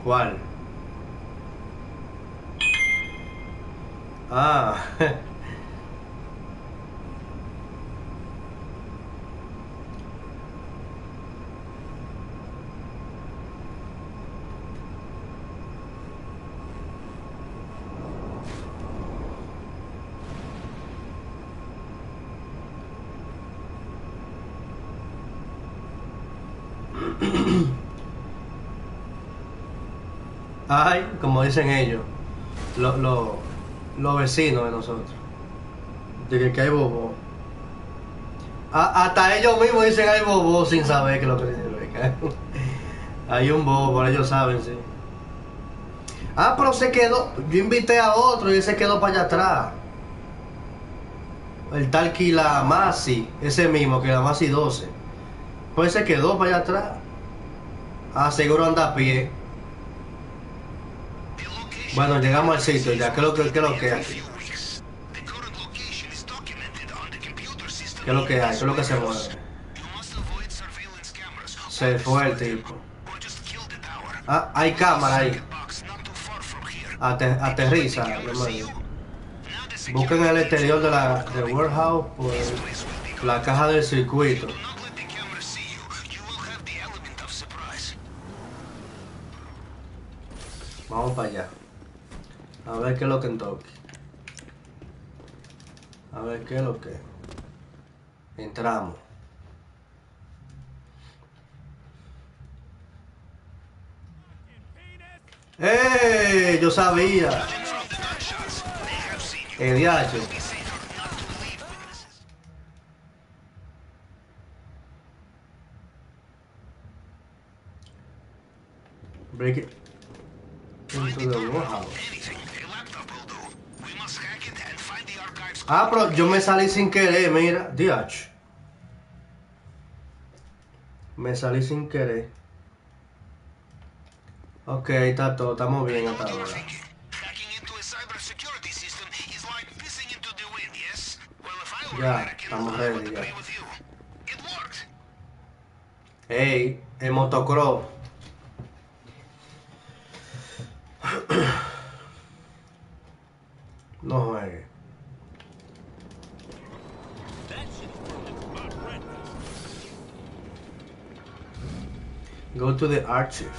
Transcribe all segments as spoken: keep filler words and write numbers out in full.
¿Cuál? Ah, ay, como dicen ellos, los lo, los vecinos de nosotros. De que, que hay bobo. A- hasta ellos mismos dicen hay bobo sin saber que lo que dicen. Hay un bobo, ellos saben, sí. Ah, pero se quedó. Yo invité a otro y él se quedó para allá atrás. El tal Kilamasi, ese mismo, Kilamasi doce. Pues se quedó para allá atrás. Ah, seguro anda a pie. Bueno, llegamos al sitio ya. ¿Qué es lo que, qué es lo que hay? ¿Qué es lo que hay? ¿Qué es lo que se mueve? Se fue el tipo. Ah, hay cámara ahí. Ater- aterriza, hermano. Busquen el exterior de la del warehouse por la caja del circuito. Vamos para allá. A ver qué es lo que en toque. A ver qué es lo que. Entramos. ¡Eh! Yo sabía. El diacho. Break it into the warehouse. Ah, pero yo me salí sin querer, mira. Diach. Me salí sin querer. Ok, está todo. Estamos bien hasta ahora. Ya, estamos ready ya. Hey, el motocross. No juegue. Go to the archive.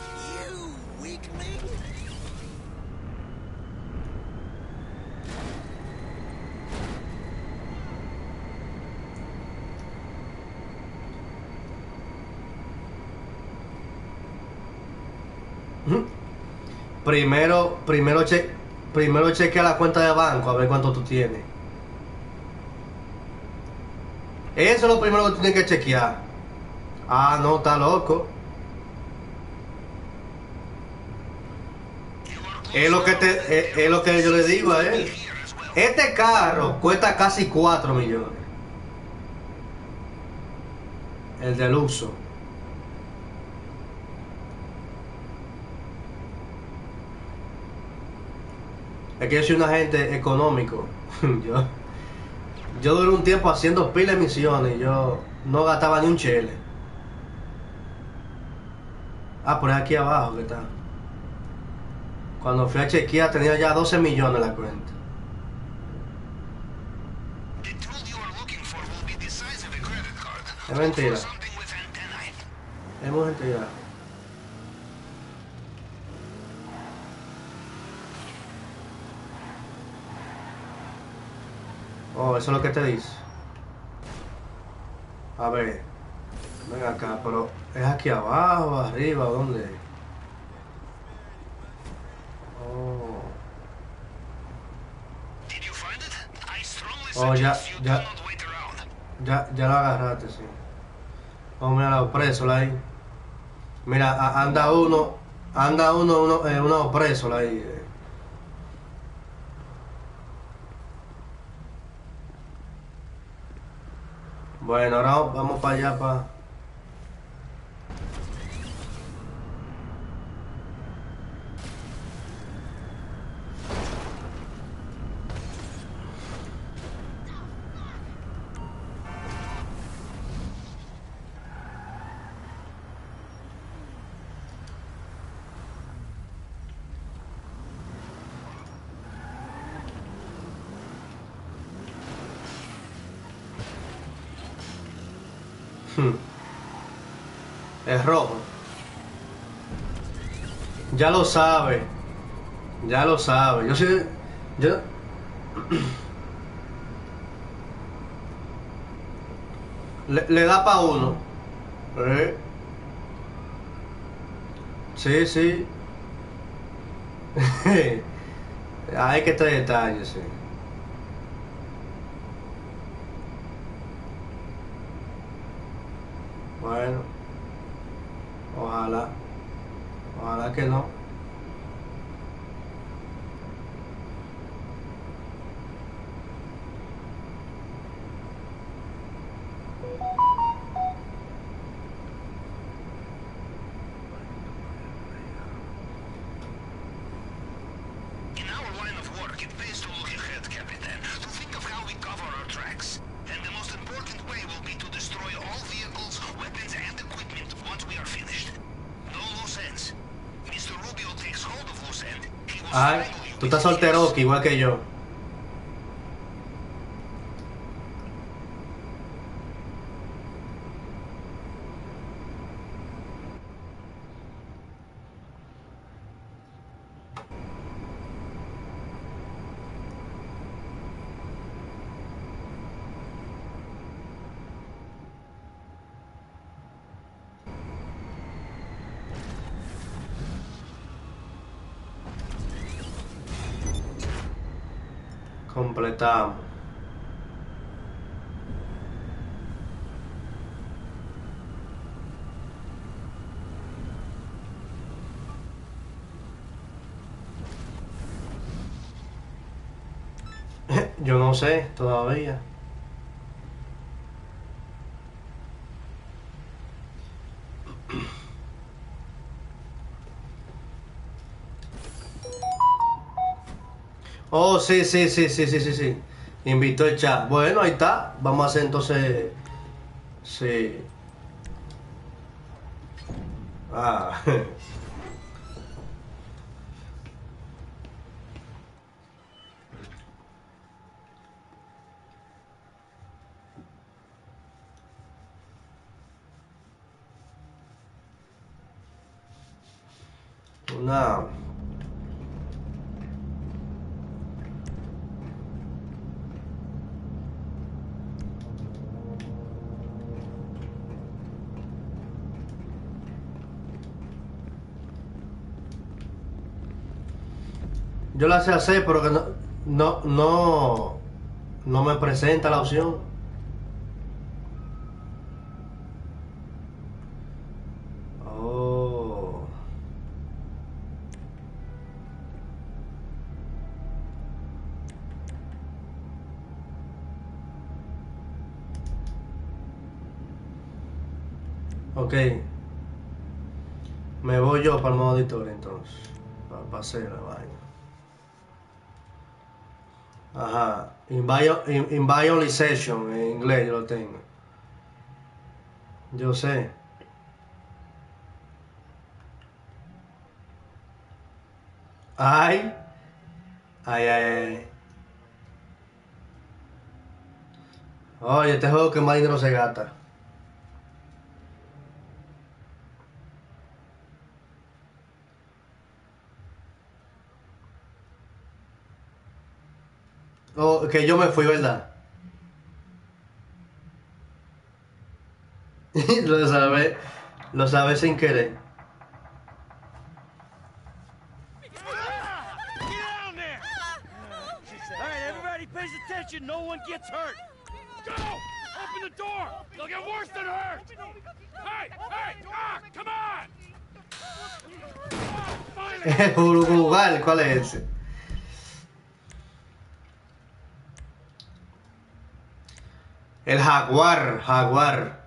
Primero, primero, che, primero chequea la cuenta de banco a ver cuánto tú tienes. Eso es lo primero que tú tienes que chequear. Ah, no, está loco. Es lo que te, es, es lo que yo le digo a él. Este carro cuesta casi cuatro millones. El del uso. Es que yo soy un agente económico. Yo, yo duré un tiempo haciendo pila de misiones y yo no gastaba ni un chele. Ah, por aquí abajo que está. Cuando fui a chequear tenía ya doce millones en la cuenta. Es mentira. Es mentira. Oh, eso es lo que te dice. A ver. Ven acá, pero ¿es aquí abajo, arriba, dónde? Oh. Oh, ya, ya. Ya, ya lo agarraste, sí. Oh, mira, los presos ahí. Mira, a- anda uno, anda uno, uno, eh, uno preso ahí. eh. Bueno, ahora vamos para allá, para... Hmm. Es rojo. Ya lo sabe. Ya lo sabe. Yo soy. Yo. Le, le da pa' uno. Eh, Sí, sí. Hay que traer detalles, sí. Bueno, ojalá. Ojalá que no. In our line of work, it pays to look ahead, Capitan, to think of how we cover our tracks. And the most important way will be to destroy all vehicles, weapons, and equipment once we are finished. No loose ends. Mister Rubio takes hold of loose end, he will Ay, strangle you tú with estás his soltero, hands. que igual que yo. Completamos. Yo no sé todavía. Oh, sí, sí, sí, sí, sí, sí, sí. Invitó el chat. Bueno, ahí está. Vamos a hacer entonces. Sí. Ah. Una. Yo la sé hacer, pero que no, no, no, no me presenta la opción. Oh. Ok. Me voy yo para el modo editor entonces. Para hacer la vaina. Ajá. Invite, in- invite only session en inglés yo lo tengo. Yo sé. Ay. Ay, ay, ay. Oye, este juego que más dinero se gasta. Oh, que yo me fui, ¿verdad? Lo sabes. Lo sabes sin querer. Get down there! All right, everybody pays attention. No one gets hurt. Go! Open the door! They'll get worse than hurt! Hey! Hey! Ah! Come on! Oh, finally! Uruguay, ¿cuál es ese? El jaguar, jaguar.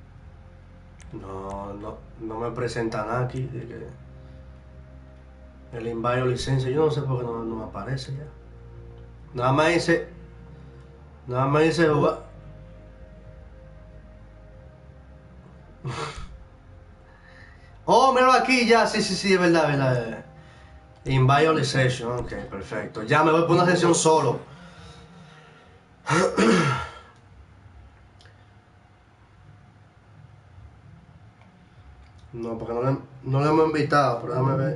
No, no, no me presenta nada aquí. de que- El invio licencia, yo no sé por qué no, no me aparece ya. Nada más dice. Nada más dice jugar. Oh, míralo aquí ya, sí, sí, sí, es verdad, es verdad. Inviolation, ok, perfecto. Ya me voy por una sesión solo. No, porque no le, no le hemos invitado, pero déjame ver.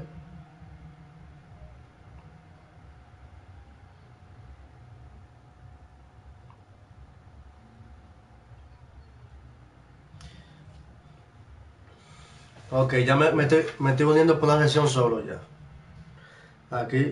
Ok, ya me, me, estoy, me estoy uniendo por una sesión solo ya. Aquí.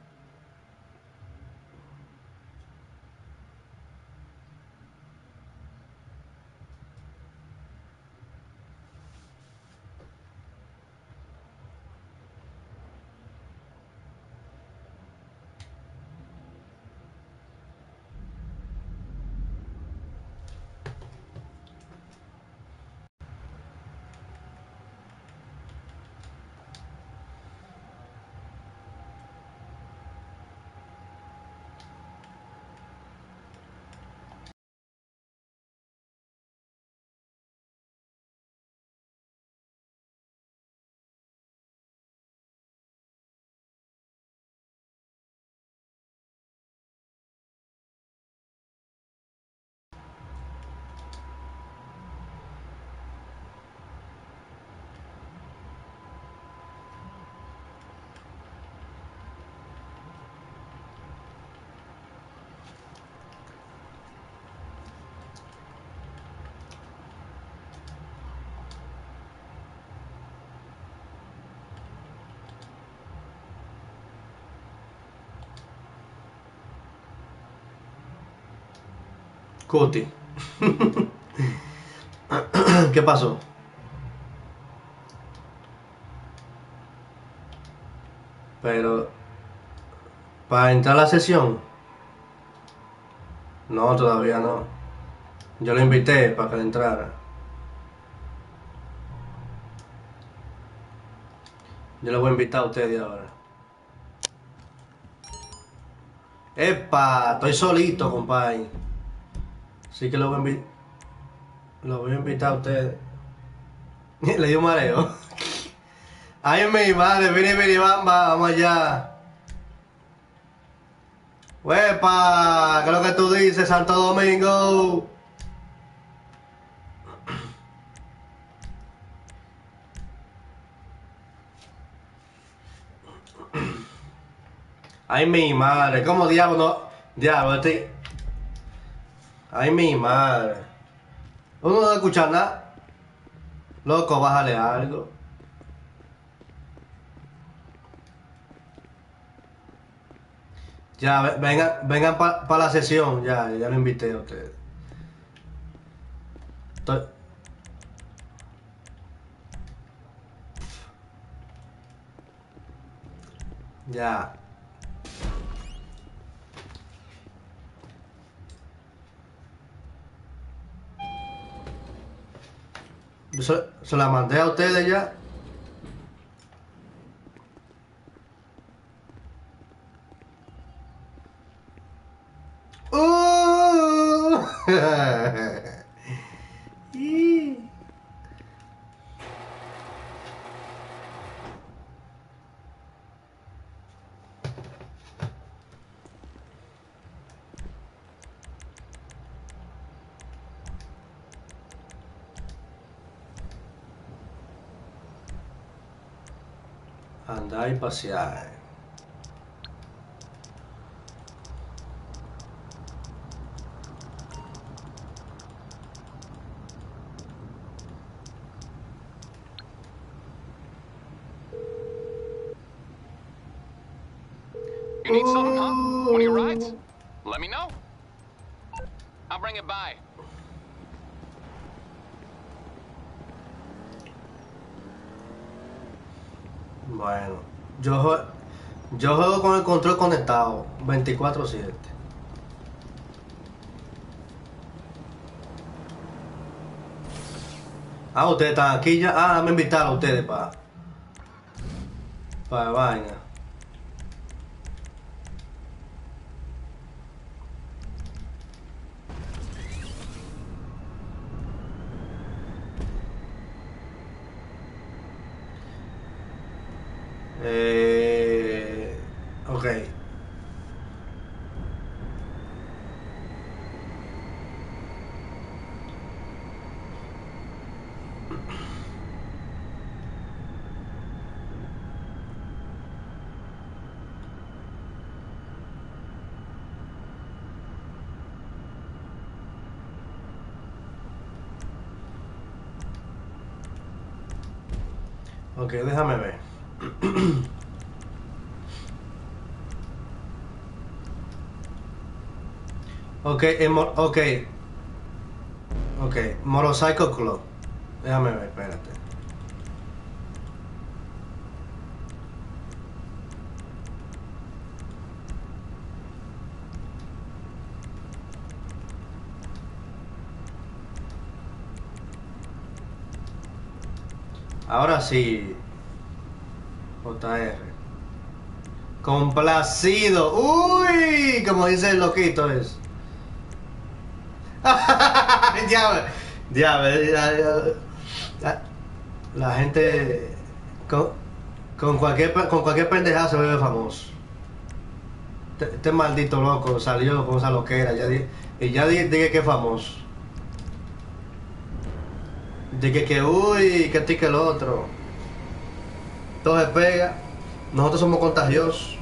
Cuti. ¿Qué pasó? Pero. Para entrar a la sesión. No, todavía no. Yo lo invité para que le entrara. Yo le voy a invitar a ustedes ahora. ¡Epa! Estoy solito, compadre. Así que lo voy a invitar. Lo voy a invitar a ustedes. Le dio mareo. Ay, mi madre, vini, vini, bamba, vamos allá. ¡Epa! ¿Qué es lo que tú dices, Santo Domingo? Ay, mi madre, ¿cómo diablo no? Diablo, este. Ay, mi madre. Uno no escucha nada. Loco, bájale algo. Ya, ve- vengan, vengan para pa la sesión. Ya, ya lo invité a ustedes. Estoy- Ya. Yo se, se la mandé a ustedes ya. Uh. Y- Andar y pasear. You need something, huh? One of your rides? Uh. Let me know. I'll bring it by. Bueno, yo, jue- yo juego con el control conectado veinticuatro siete. Ah, ustedes están aquí ya. Ah, me invitaron a ustedes para. Para vaina. Eh, ok. Ok, déjame ver. Ok, en mo- ok. Ok, Motorcycle Club. Déjame ver, espérate. Ahora sí. J R. Complacido. Uy, como dice el loquito es. ya, ya, ya, ya, ya. La gente con, con cualquier con cualquier pendejada se vuelve famoso. Este, este maldito loco salió con esa loquera, ya di- y ya di- dije que es famoso. Dije que uy, que este y que el otro. Todo se pega. Nosotros somos contagiosos.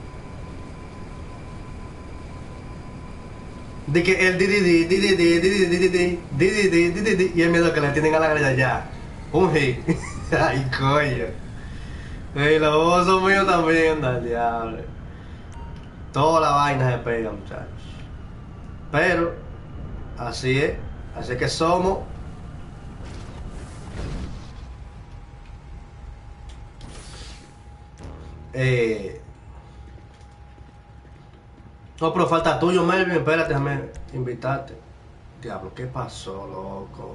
De que el di di di di di di di di di di di di di di di di y el miedo que le tienen a la grilla ya. Un hit. Ay, coño. Ey, los bobos son míos también, anda el diablo. Toda la vaina se pega, muchachos. Pero, así es. Así que somos. Eh. No, pero falta tuyo, Melvin. Espérate, déjame invitarte. Diablo, ¿qué pasó, loco?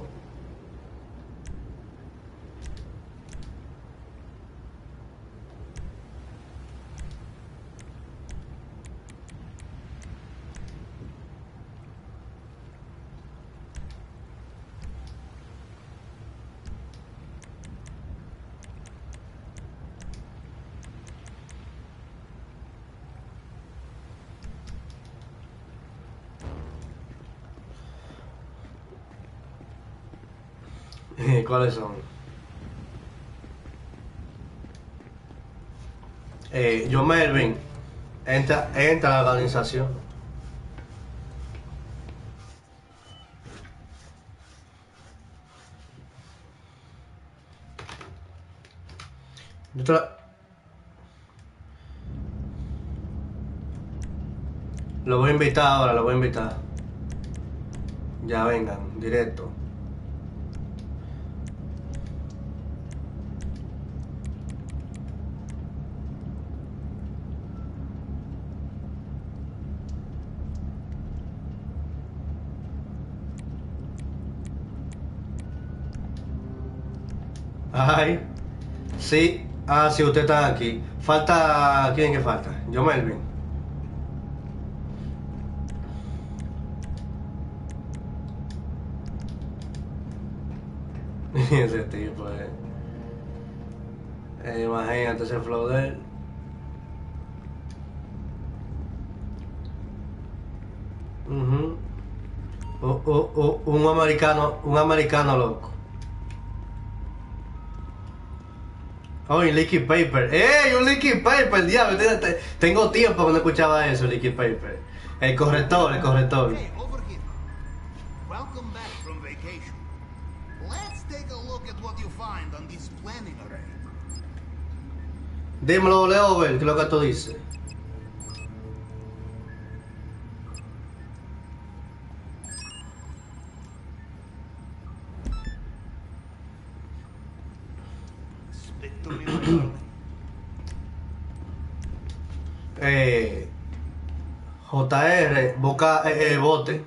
¿Cuáles son? Eh, yo, Melvin, entra, entra a la organización. Yo te la- Lo voy a invitar ahora, lo voy a invitar. Ya vengan, directo. Ay, sí. Ah, sí, usted está aquí. Falta. ¿Quién que falta? Yo, Melvin. Ese tipo, eh. Eh, imagínate ese flow de él. Ujú. O- o- o- un americano, un americano loco. Oh, y Licky Paper. ¡Ey! Un Licky Paper, diablo. te- te- Tengo tiempo que no escuchaba eso, Licky Paper. El corrector, el corrector. Hey, over here. Welcome back from vacation. Let's take a look at what you find on this planning array. Dímelo, Leover, ¿qué es lo que tú dices? Speak to me, my darling. Eh, J R, boca, eh, eh, bote.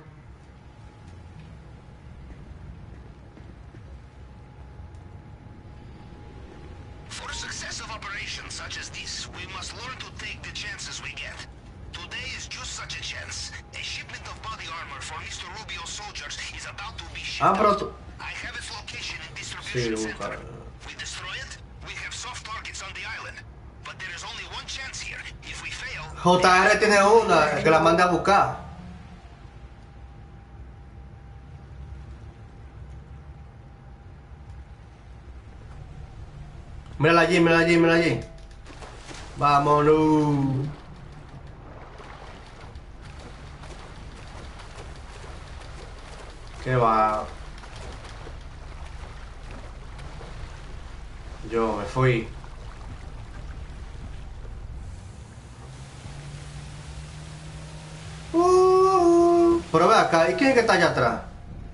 For successful operations such as this, we must learn to take the chances we get. Today is just such a chance. A shipment of body armor for Mister Rubio's soldiers is about to be shipped Ah, pero out. tú. I have its location in Sí, distribution busca. center. We destroy it, we have soft targets on the island. But J R tiene una, que la mande a buscar. Mírala allí, mírala allí, mírala allí. Vámonos. ¿Qué va? Yo me fui. Uh, pero ve acá, ¿y quién es que está allá atrás?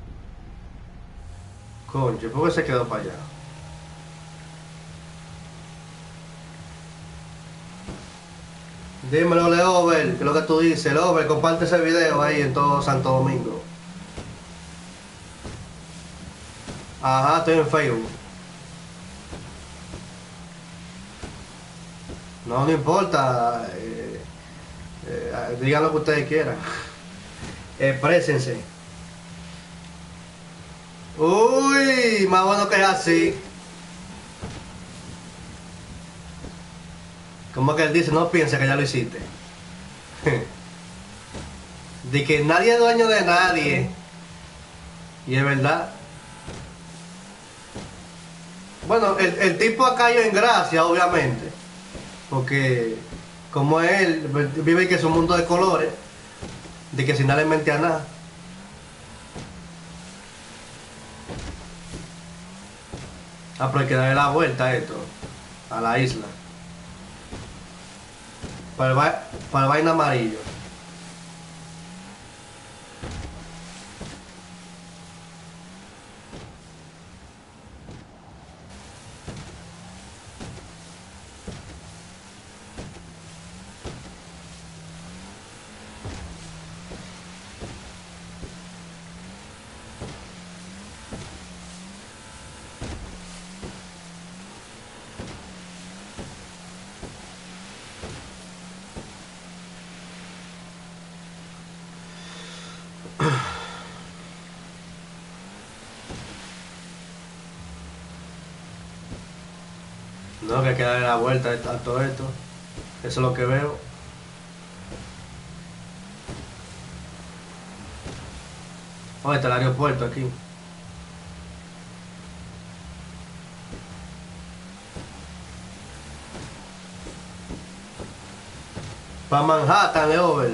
Concho, ¿por qué se quedó para allá? Dímelo, Leover, ¿qué es lo que tú dices? Leover, comparte ese video ahí en todo Santo Domingo. Ajá, estoy en Facebook. No, no importa. Eh, eh, digan lo que ustedes quieran. Exprésense. Uy, más bueno que es así. Como que él dice, no piense que ya lo hiciste. De que nadie es dueño de nadie. Y es verdad. Bueno, el, el tipo ha caído en gracia, obviamente. Porque como él vive que es un mundo de colores. De que sin nadie mente a nada. Ah, pero hay que darle la vuelta a esto. A la isla. Para el, va para el vaina amarillo. No, que hay que darle la vuelta a todo esto. Eso es lo que veo. Oh, está el aeropuerto aquí. Para Manhattan, Leover.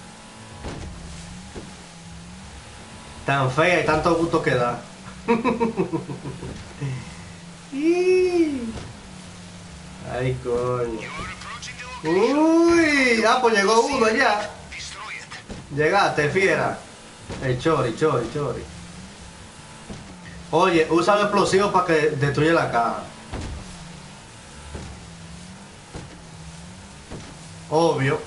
Tan fea y tanto gusto que da. Ay, coño. Uy, ah, pues llegó uno ya. Llegaste, fiera. El chori, chori, chori. Oye, usa los explosivos para que destruya la caja. Obvio.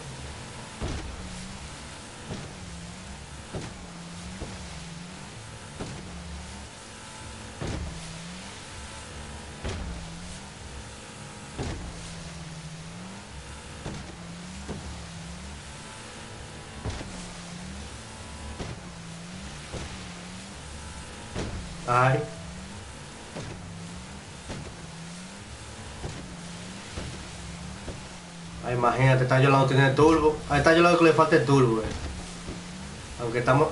Ay. Ay, imagínate, está Yolanda no tiene turbo. Ahí está Yolanda que le falta el turbo, eh. Aunque estamos...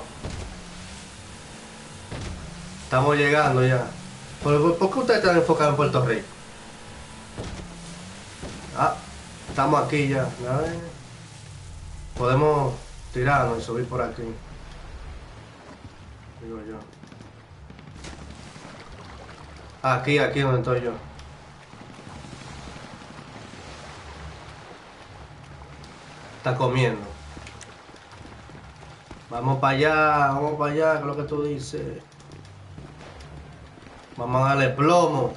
Estamos llegando ya. ¿Por, ¿Por qué ustedes están enfocados en Puerto Rico? Ah, estamos aquí ya. A ver. Podemos tirarnos y subir por aquí. Digo yo. Aquí, aquí donde estoy yo. Está comiendo. Vamos para allá, vamos para allá, que es lo que tú dices. Vamos a darle plomo.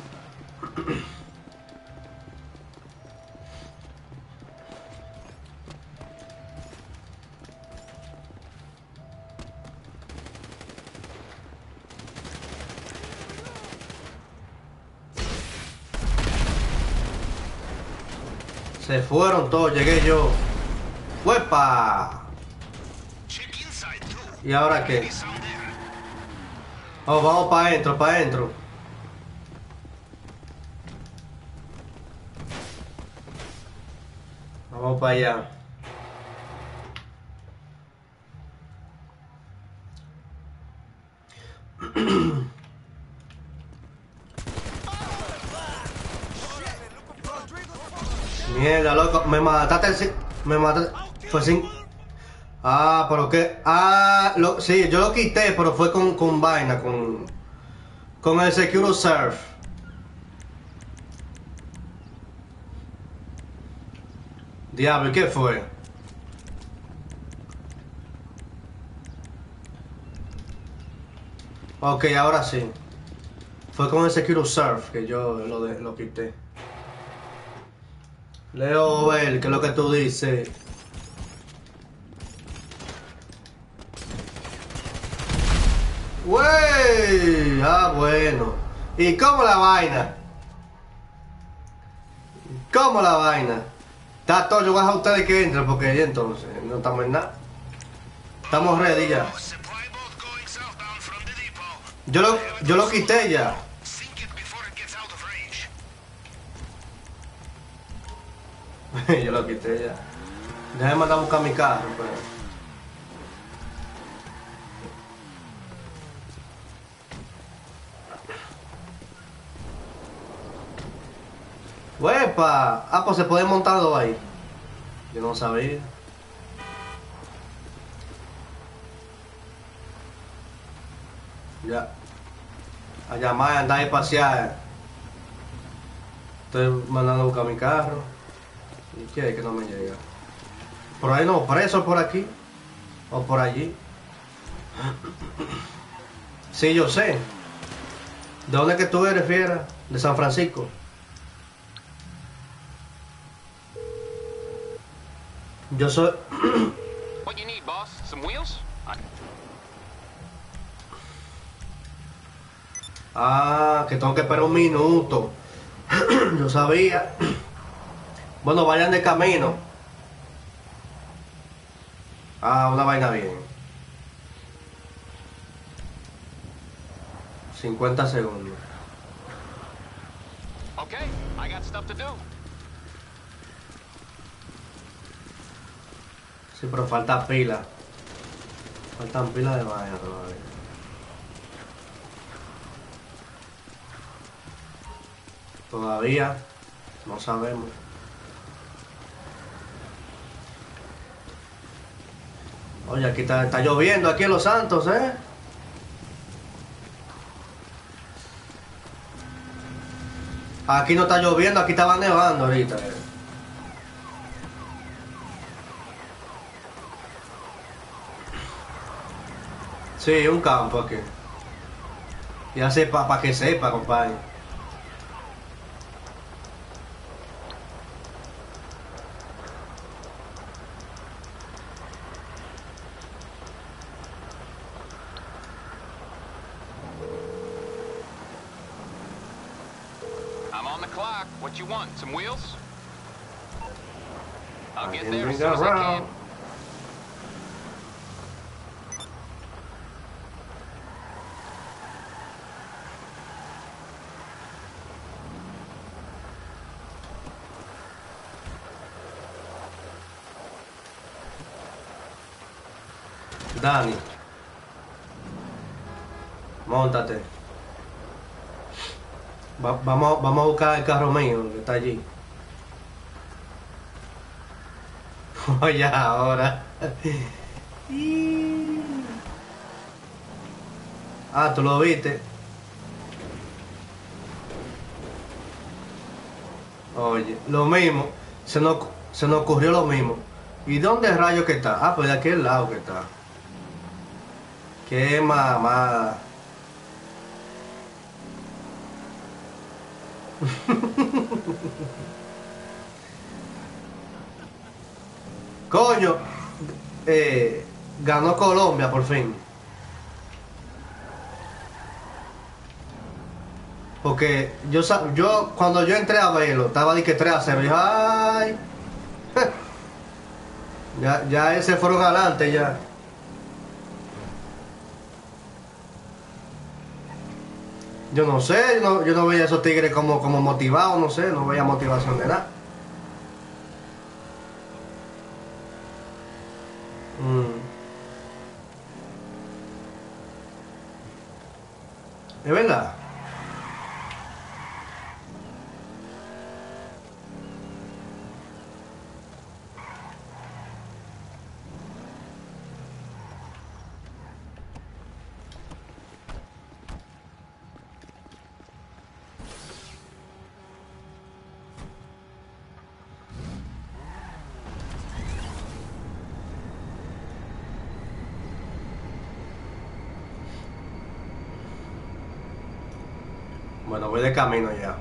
Se fueron todos, llegué yo. ¡Huepa! ¿Y ahora qué? Oh, vamos para adentro, para adentro. Vamos para allá. Mierda, loco, me mataste el... si- Me mataste... Fue sin... Ah, pero qué... Ah, lo... sí, yo lo quité, pero fue con, con vaina, con... Con el Secure Surf. Diablo, ¿y qué fue? Ok, ahora sí. Fue con el Secure Surf que yo lo, de, lo quité. Leo, ver, ¿qué es lo que tú dices? ¡Wey! Ah, bueno. ¿Y cómo la vaina? ¿Cómo la vaina? Está todo, yo voy a dejar a ustedes que entren porque ya entonces no estamos en nada. Estamos ready ya. Supply boat going southbound from the depot. Yo lo, yo lo quité ya. Sink it before it gets out of range. Yo lo quité ya. Déjame mandar a buscar mi carro, pues. ¡Huepa! Ah, pues se puede montar dos ahí. Yo no sabía. Ya. A llamar, a andar y pasear. Estoy mandando a buscar mi carro. ¿Y qué es que no me llega? Por ahí no, preso por aquí. O por allí. Sí, yo sé. ¿De dónde es que tú eres, fiera? De San Francisco. Yo soy... What you need, boss? Some wheels? I... Ah, que tengo que esperar un minuto. Yo sabía. Bueno, vayan de camino. Ah, una vaina bien. cincuenta segundos. Okay, I got stuff to do. Sí, pero falta pila. Faltan pilas de vaina todavía. Todavía no sabemos. Oye, aquí está, está lloviendo aquí en Los Santos, ¿eh? Aquí no está lloviendo, aquí estaba nevando ahorita. eh. Sí, un campo aquí. Ya sepa, para que sepa, compadre. I'm on the clock. What you want? Some wheels? I'll I get can there as bring soon as I around. can. Dani, móntate. Va- vamos, vamos a buscar el carro mío que está allí. Oye, ahora. Ah, tú lo viste. Oye, lo mismo. Se nos, se nos ocurrió lo mismo. ¿Y dónde rayos que está? Ah, pues de aquel lado que está. Qué mamada. Coño, eh, ganó Colombia por fin. Porque yo, sa- yo cuando yo entré a verlo, estaba de que tres a cero. Y dije, ay, ya, ya ese fueron adelante ya. Yo no sé, yo no, yo no veía a esos tigres como, como motivados, no sé, no veía motivación de nada. Mm. ¿Es verdad? Bueno, voy de camino ya.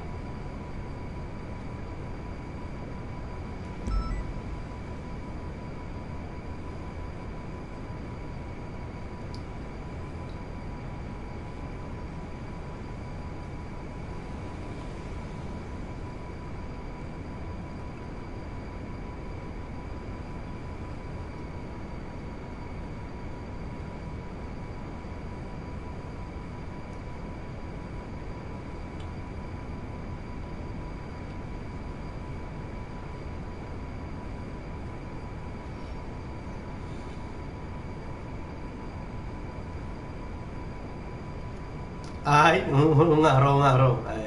Ay, un, un arroz, un arroz. Eh.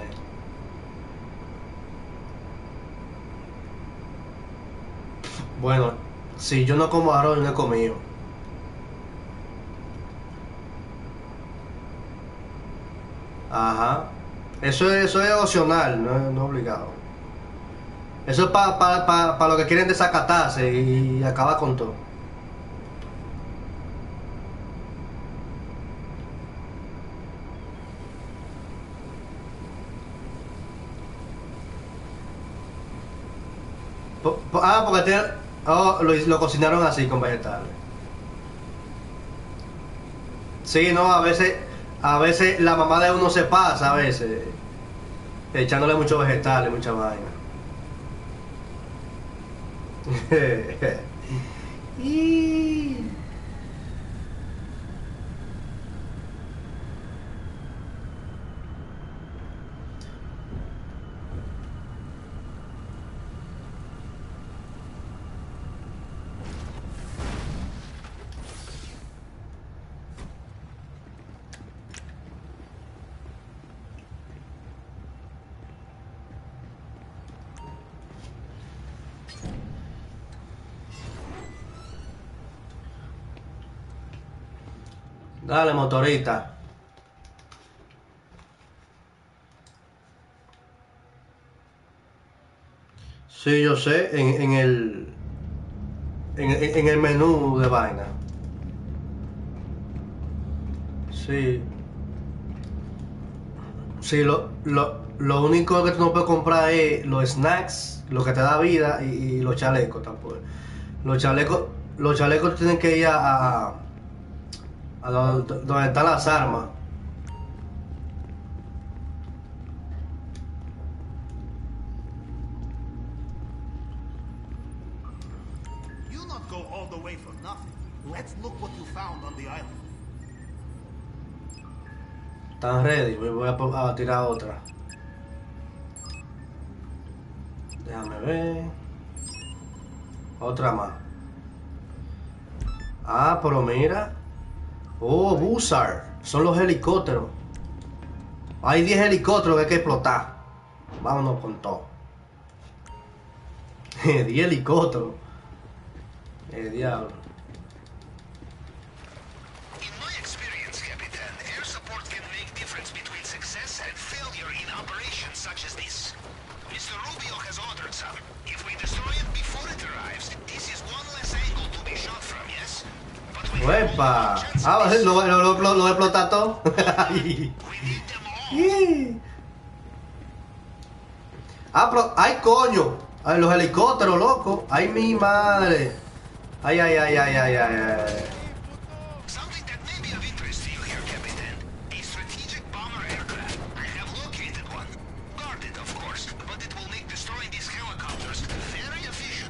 Bueno, si yo no como arroz, yo no he comido. Ajá. Eso es, eso es opcional, no, es- no es obligado. Eso es para pa, pa, pa los que quieren desacatarse y, y acabar con todo. Po- po- ah, porque tiene- oh, lo, lo cocinaron así con vegetales. Sí, no, a veces, a veces la mamá de uno se pasa, a veces, echándole muchos vegetales, mucha vaina. Y- Dale, motorista. Sí, yo sé, en, en el en, en- en el menú de vaina. Sí, sí, lo, lo, lo único que tú no puedes comprar es los snacks, lo que te da vida y, y los chalecos tampoco. Los chalecos, los chalecos tienen que ir a, a, a donde, donde están las armas. You not go all the way for nothing. Let's look what you found on the island. Están ready, voy voy a, po- a tirar otra. Déjame ver. Otra más. Ah, pero mira. Oh, Buzzard. Son los helicópteros. Hay diez helicópteros que hay que explotar. Vámonos con todo. diez helicópteros. Eh, diablo. In my experience, Capitan, air support can make difference between success and failure in operations such as this. Mister Rubio has ordered some. If we destroy it before it arrives, this is one less angle to be shot from, yes? But we have ¡Uepa! all the chance Ah, of this. lo, lo, lo, lo, lo explota todo. We need them all. Ah, pero. ¡Ay, coño! Ay, los helicópteros, loco. ¡Ay, mi madre! ¡Ay, ay, ay, ay, ay, ay! ay. Something that may be of interest to you here, Capitan. A strategic bomber aircraft. I have located one. Guarded, of course, but it will make destroying these helicopters very efficient.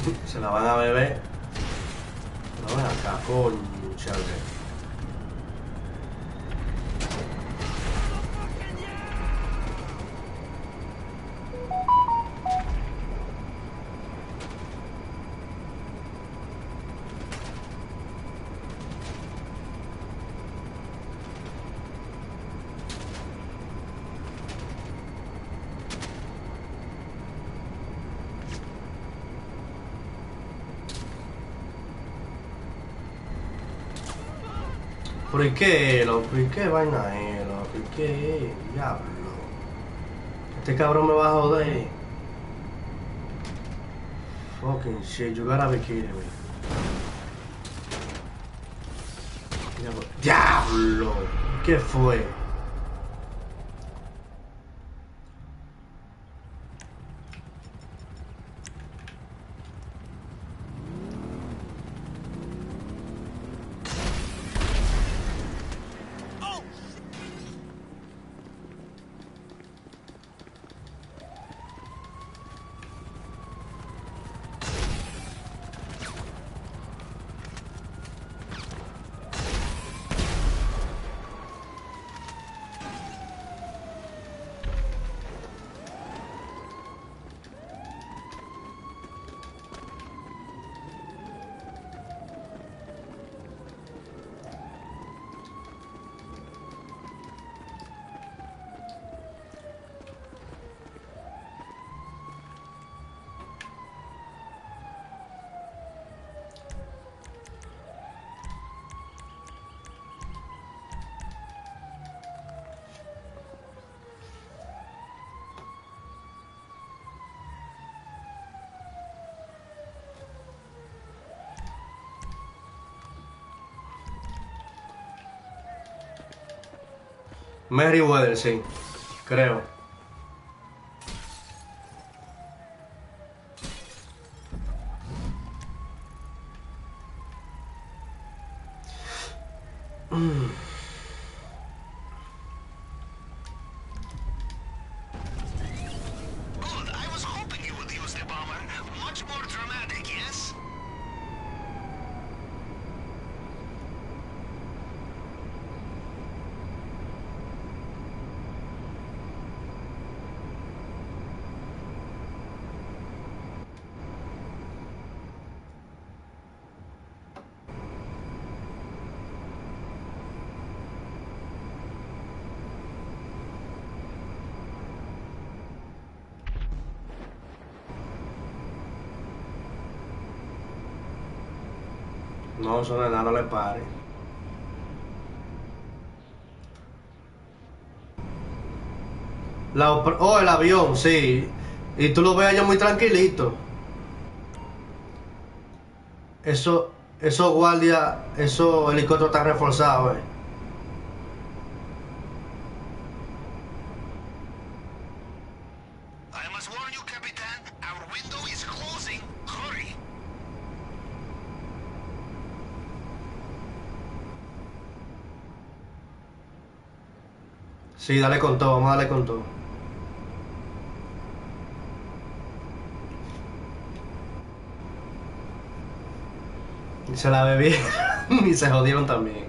Se la van a beber. No, ven acá, conchale. ¿Por qué? Lo, ¿Por qué vaina es? Lo, ¿Por qué? Diablo. Este cabrón me va a joder. Fucking shit, you gotta be kidding me. Diablo. Diablo. ¿Qué fue? Merryweather, sí, creo. Mm. Good. I was hoping you would use the bomber. Much more dramatic, yes? No, eso de nada, no le pare. La, opr- oh, el avión, sí. Y tú lo ves allá muy tranquilito. Eso, esos guardias, esos helicópteros están reforzados, eh. I must warn you, Capitan. Our window is closing. Hurry. Sí, dale con todo, vamos a darle con todo. Y se la bebieron y se jodieron también.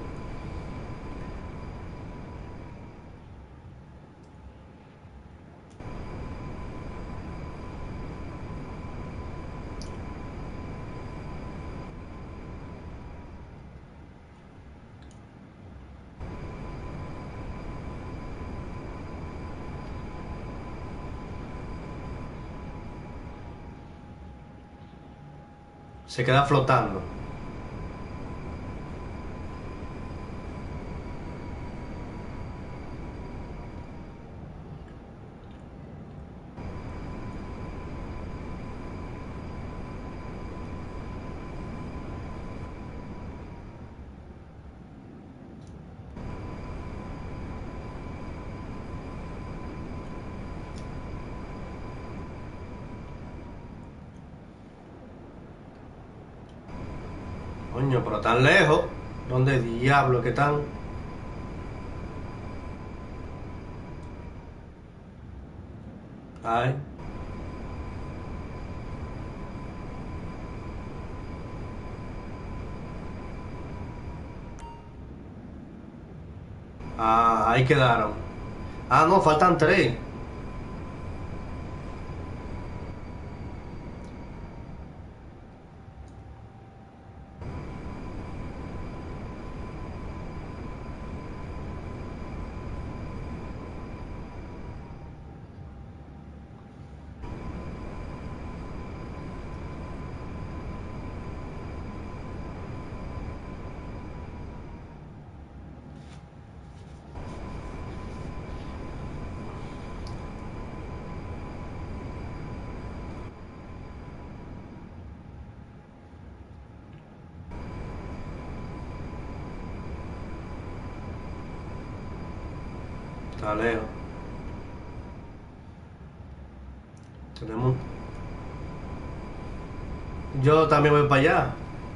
Se queda flotando. Coño, pero tan lejos. ¿Dónde diablo que están? Ay. Ah, ahí quedaron. Ah, no, faltan tres. Está lejos. Tenemos. Yo también voy para allá.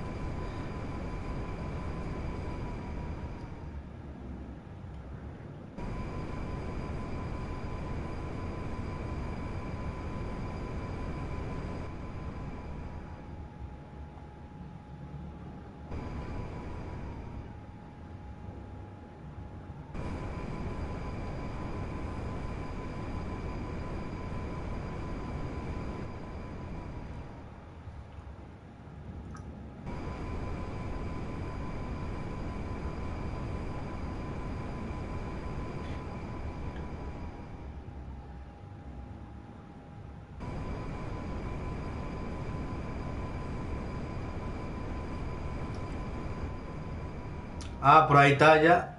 Ah, por ahí está ya.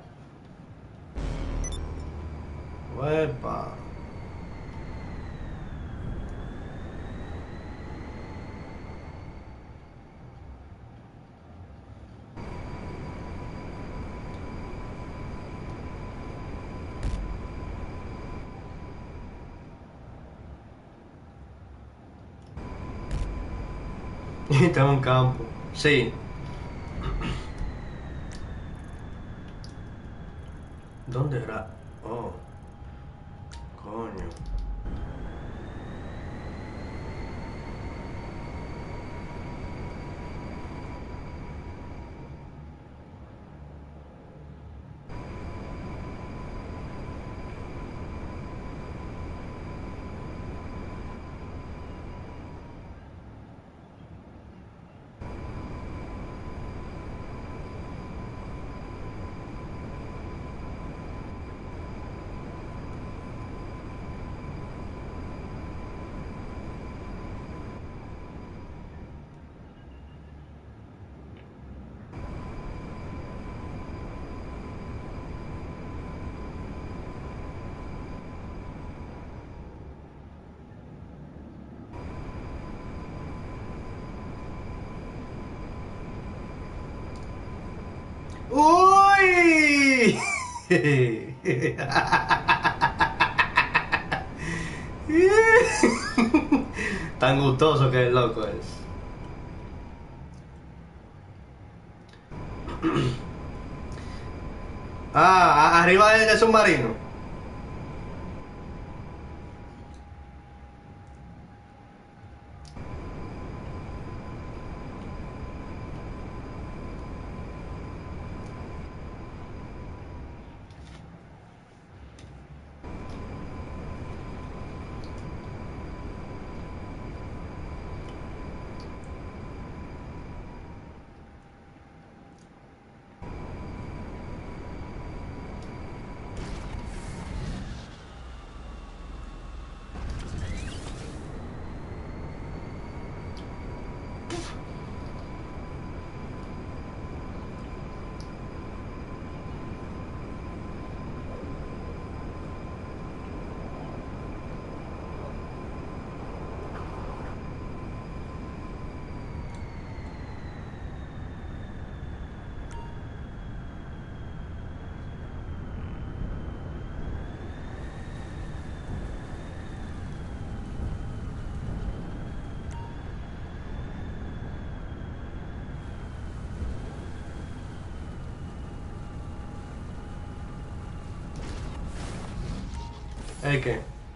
Uepa. Está en un campo. Sí. ¿Dónde era? Oh. Coño. ¡Uy! Tan gustoso que el loco es. Ah, a- arriba del submarino. ¿El qué?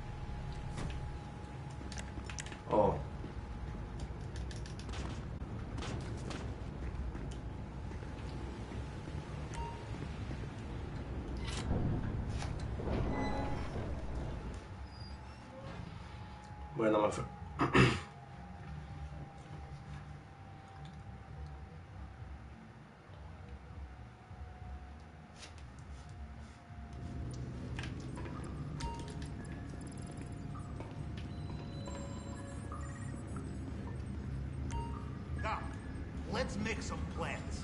Oh. Bueno, me fue. Now, let's make some plans.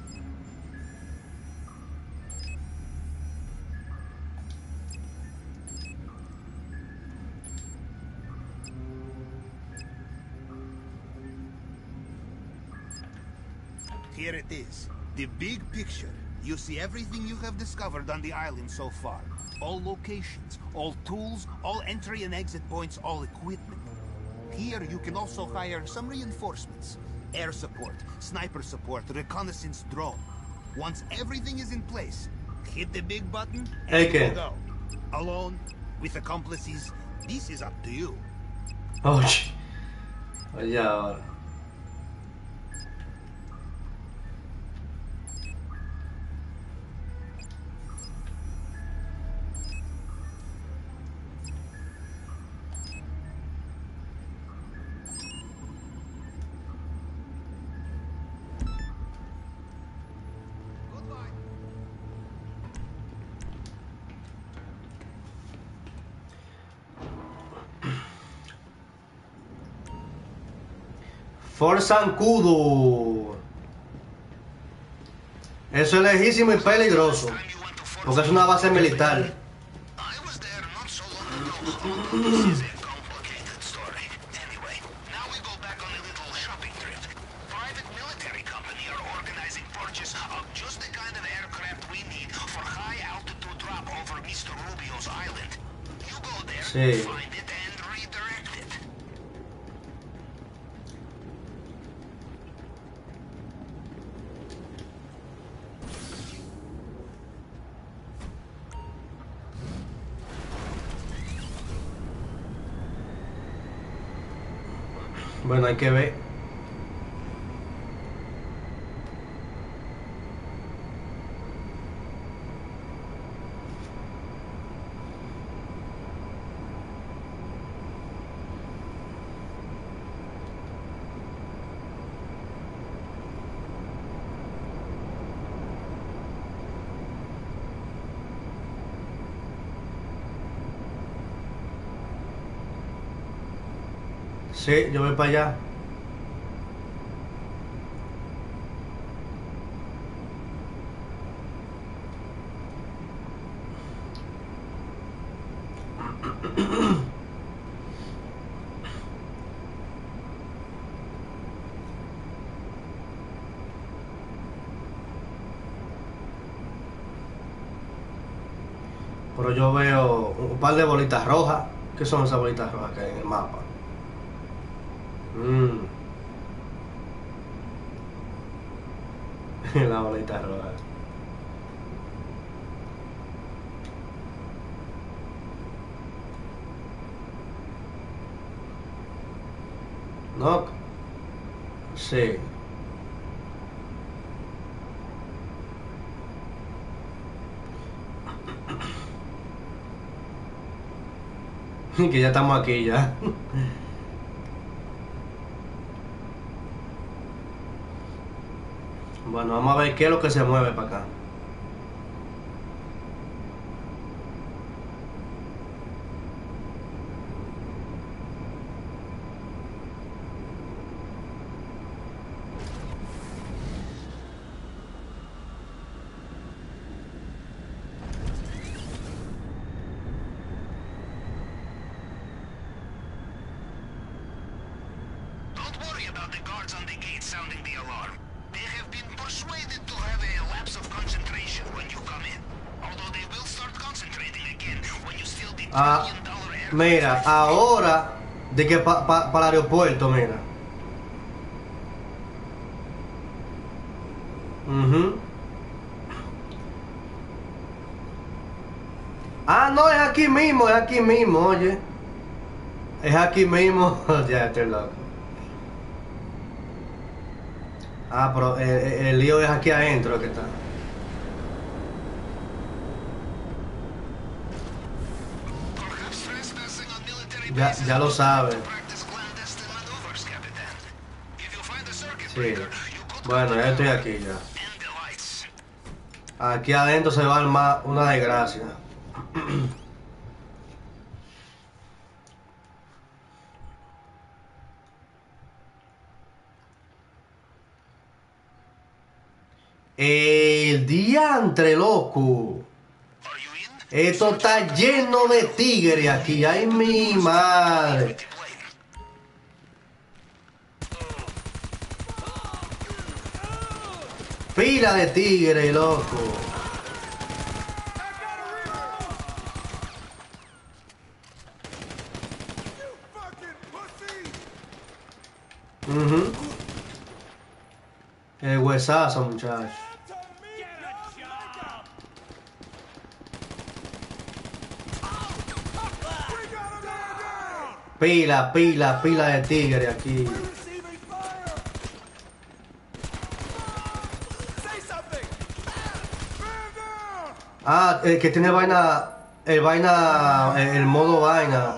Here it is. The big picture. You see everything you have discovered on the island so far. All locations, all tools, all entry and exit points, all equipment. Here you can also hire some reinforcements. Air support, sniper support, reconnaissance drone. Once everything is in place, hit the big button and Okay. you go. Alone, with accomplices, this is up to you. Oye. Oye, ahora. Fort Zancudo. Eso es lejísimo y peligroso. Porque es una base militar. I was there not so long ago. This is a complicated story. Anyway, now we go back on a little shopping trip. Private military company are organizing purchase of just the kind of aircraft we need for high altitude drop over Mister Rubio's island. You go there, Sí. find it, and redirect it. Bueno, hay que ver. Sí, yo voy para allá. Pero yo veo un par de bolitas rojas. ¿Qué son esas bolitas rojas que hay en el mapa? Mmm. La bolita roja. No. Sí. Que ya estamos aquí ya. Bueno, vamos a ver qué es lo que se mueve para acá. Don't worry about the guards on the gate sounding the alarm. They have been persuaded to have a lapse of concentration when you come in. Although they will start concentrating again when you steal the Ah, trillion dollar aircraft. mira, ahora de que para pa, pa el aeropuerto, mira. Mhm. Ah, no, es aquí mismo, es aquí mismo, oye. Es aquí mismo. Ya, estoy loco. Ah, pero el, el- el lío es aquí adentro que está. Perhaps trespassing on military Ya, bases ya lo will sabe. practice Sí. Bueno, ya estoy aquí ya. Aquí adentro se va a armar una desgracia. El diantre, loco. Esto está lleno de tigres aquí. Ay, mi madre. Pila de tigres, loco. Uh-huh. El huesazo, muchacho. Pila, pila, pila de tigre aquí. Ah, el que tiene vaina, el vaina, el, el modo vaina.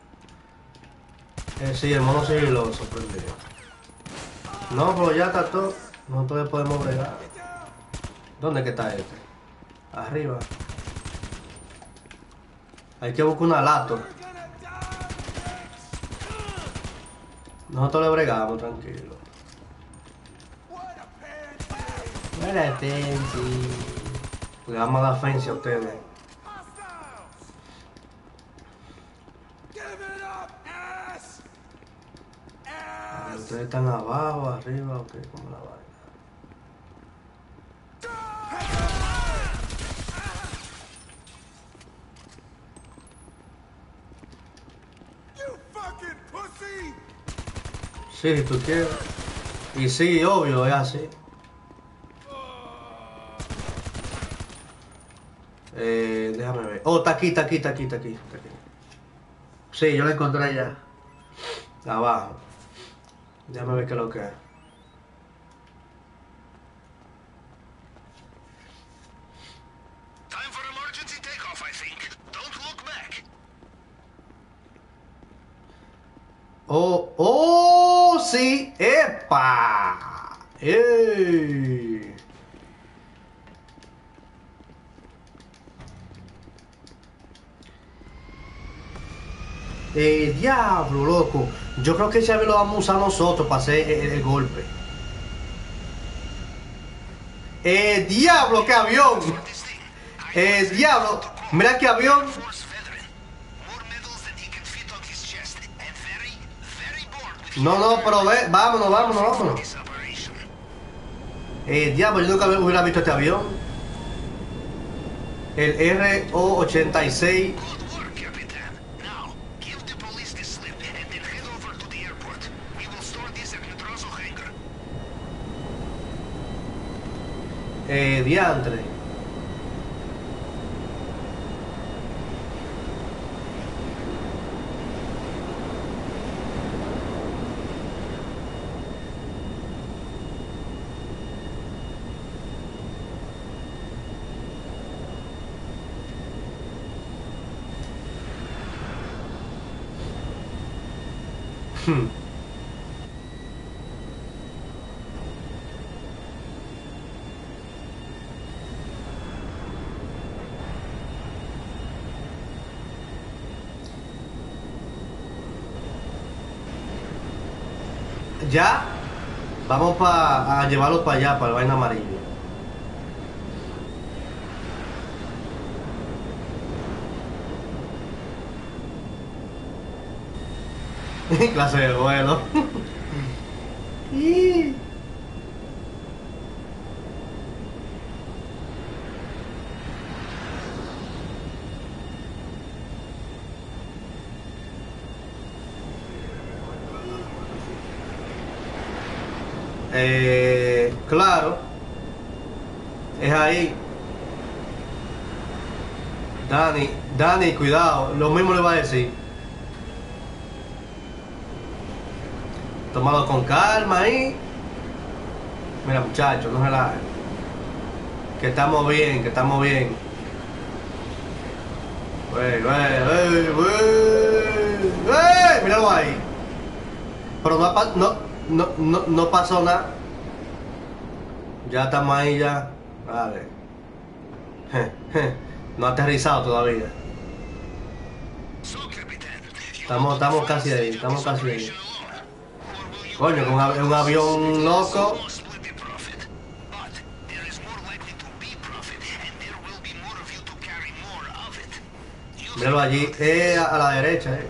Eh, sí, el modo sigiloso, prendido. No, pero ya está todo. Nosotros podemos bregar. ¿Dónde que está este? Arriba. Hay que buscar una laptop. Nosotros le bregamos, tranquilo. Buena fancy. Le vamos a dar fancy a ustedes. A ver, ustedes están abajo, arriba, ok, como la vaina. Sí, si tú quieres. Y sí, obvio, es así. Eh, déjame ver. Oh, está aquí, está aquí, está aquí, está aquí, está aquí. Sí, yo la encontré ya. Abajo. Déjame ver qué es lo que es. Time for emergency takeoff, I think. Don't look back. Oh, oh, sí, epa. ¡Ey! Eh, diablo, loco. Yo creo que ese avión lo vamos a usar nosotros para hacer el, el golpe. Eh, diablo, qué avión. Eh, diablo. Mira qué avión. No, no, pero ve, vámonos, vámonos, vámonos. Eh, diablo, yo nunca hubiera visto este avión. El R O ochenta y seis. Eh, diantre. Hmm. Ya, vamos pa, a llevarlo para allá, para el vaina amarillo. Clase de vuelo. Eh, claro, es ahí. Dani, Dani, cuidado, lo mismo le va a decir. Tómalo con calma ahí. Mira, muchachos, no relajen. Que estamos bien, que estamos bien. Wey, wey, wey, wey, wey, míralo ahí. Pero no, no, no, no, no pasó nada. Ya estamos ahí ya. Vale. Je, je. No ha aterrizado todavía. So, Capitán, Estamos, estamos casi ahí, estamos casi ahí. Coño, que un, av- un avión loco. split the profit, but there is more likely to be profit, and there will be more of you to carry more of it. You Míralo allí, eh, a, a la derecha, eh.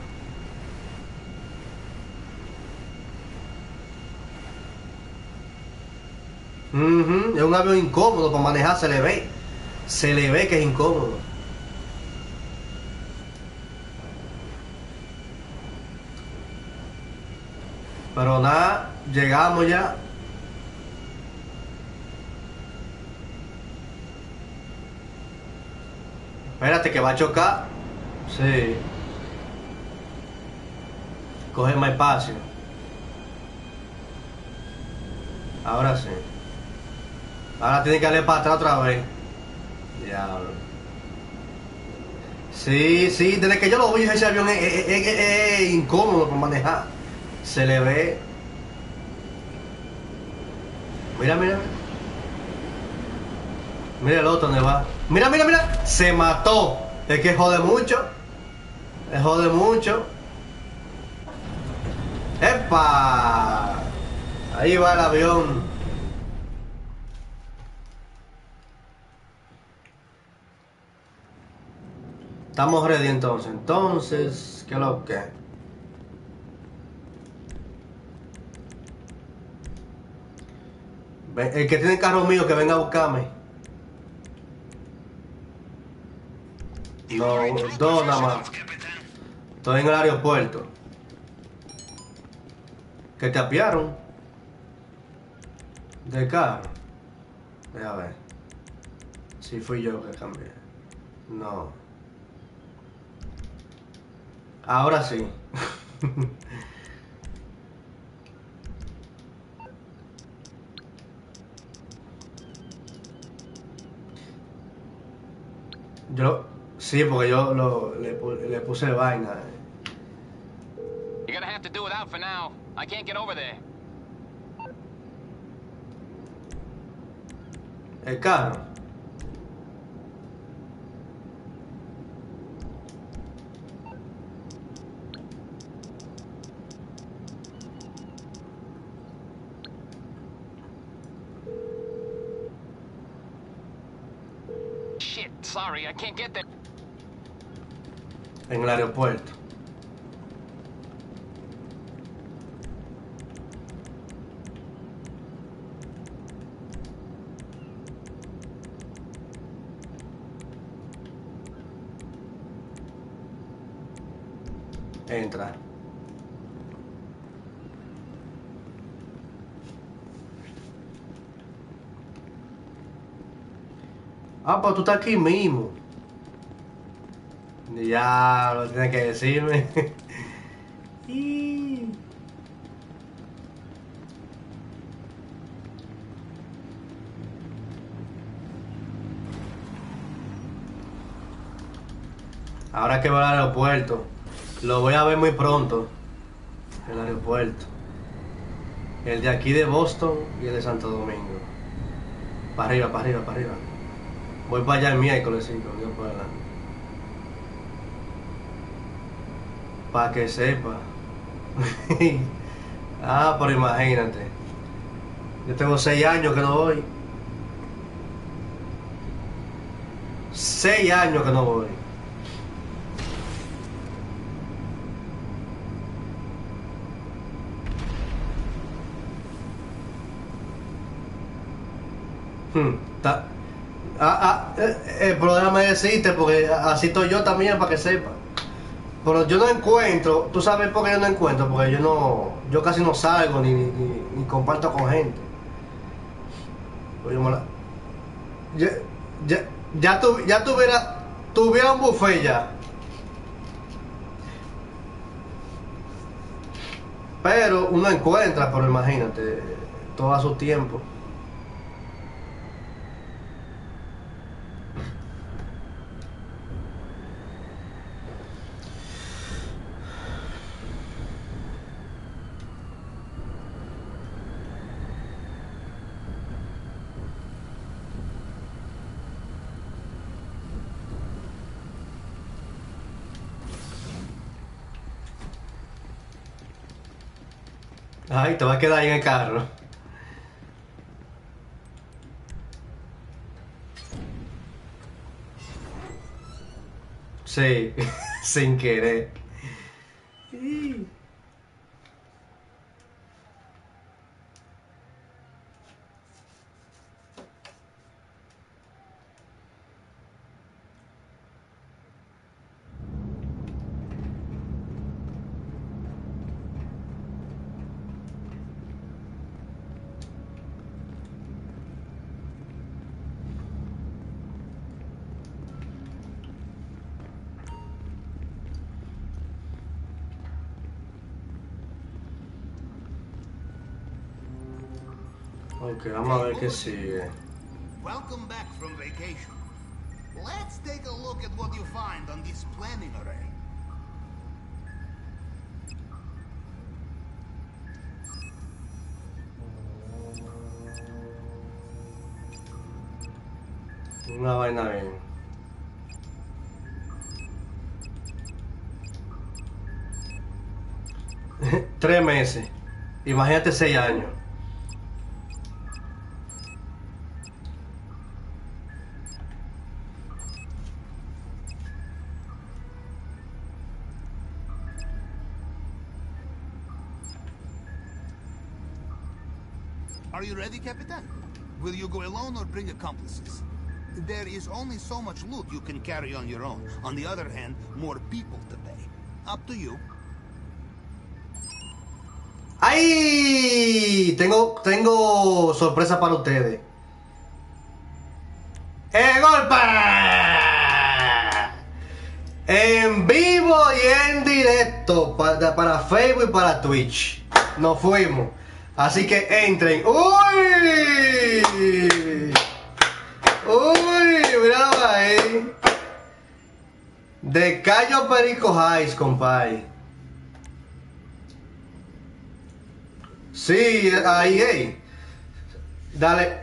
Ujú, es un avión incómodo para manejar, se le ve. Se le ve que es incómodo. Pero nada, llegamos ya. Espérate que va a chocar. Sí. Coge más espacio. Ahora sí. Ahora tiene que darle para atrás otra vez. Diablo. Sí, sí, desde que yo lo vi ese avión es, es- es- es- es incómodo para manejar. Se le ve. Mira, mira. Mira el otro donde va. Mira, mira, mira. Se mató. Es que jode mucho. Es jode mucho. ¡Epa! Ahí va el avión. Estamos ready entonces. Entonces, ¿qué es lo que? Ven, el que tiene carro mío que venga a buscarme. No, dos nada más. Capitán. Estoy en el aeropuerto. ¿Que te apiaron? De carro. Deja ver. Si fui yo que cambié. No. Ahora sí. Yo, sí, porque yo lo, le, pu- le puse vaina. You're gonna have to do without for now. I can't get over there. El carro. Shit, sorry, I can't get there. En el aeropuerto. Entra. Ah, pues tú estás aquí mismo. Ya, lo tienes que decirme. Y- Ahora que voy al aeropuerto, lo voy a ver muy pronto. El aeropuerto. El de aquí de Boston y el de Santo Domingo. Para arriba, para arriba, para arriba. Voy para allá el miércoles, sí, con Dios por delante. Para que sepa. Ah, pero imagínate. Yo tengo seis años que no voy. Seis años que no voy. Hmm, ta- ah, ah, eh, eh, pero déjame decirte, porque así estoy yo también, para que sepa. Pero yo no encuentro, tú sabes por qué yo no encuentro, porque yo no, yo casi no salgo ni, ni, ni comparto con gente. Pues yo me la- ya, ya, ya, tu, ya tuviera, tuviera un buffet ya. Pero uno encuentra, pero imagínate, todo a su tiempo. Ay, te va a quedar ahí en el carro. Sí, sin querer. Ok, vamos a ver qué sigue. Welcome back from vacation. Let's take a look at what you find on this planning array. Una vaina bien. Tres meses. Imagínate seis años. Are you ready, Capitan? Will you go alone or bring accomplices? There is only so much loot you can carry on your own. On the other hand, more people to pay. Up to you. ¡Ay! Tengo, tengo sorpresa para ustedes. ¡El golpe! En vivo y en directo para, para Facebook y para Twitch. Nos fuimos. Así que entren. ¡Uy! ¡Uy! Míralo ahí. De Cayo Perico Heights, compadre. Sí, ahí, ahí. Dale.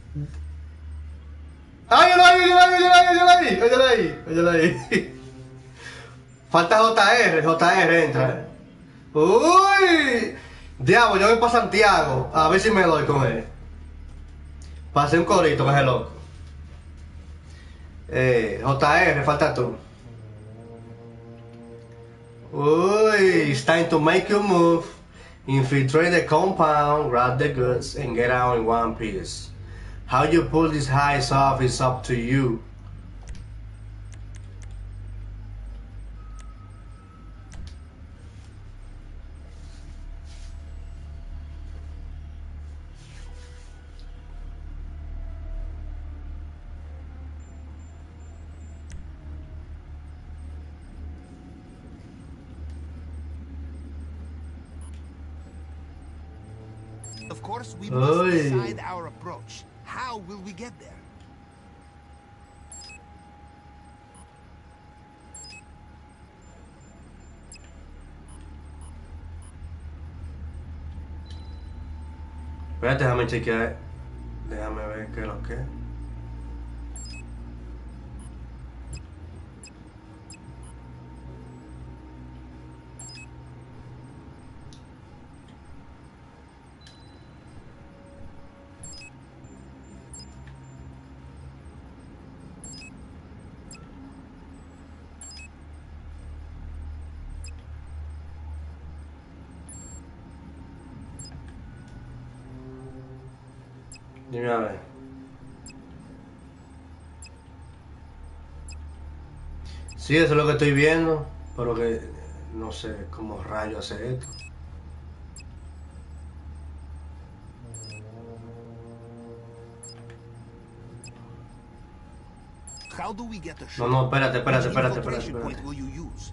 ¡Ay, óyelo ahí, óyelo ahí, óyelo ahí, óyelo ahí, óyelo ahí! Falta J R, J R entra. ¡Uy! Diablo, yo voy para Santiago. A ver si me doy con él. Para hacer un corito con ese loco. Eh, J R, falta tú. Uy, it's time to make your move. Infiltrate the compound, grab the goods, and get out in one piece. How you pull these hides off is up to you. Of course, we must Oy. decide our approach. How will we get there? Espérate, déjame chequear. Déjame ver qué es lo que es. Dime a ver. Sí, eso es lo que estoy viendo, pero que no sé cómo rayo hace esto. How do we get a No, shot? no, espérate, espérate, Which espérate, espérate, infiltration point espérate. will you use?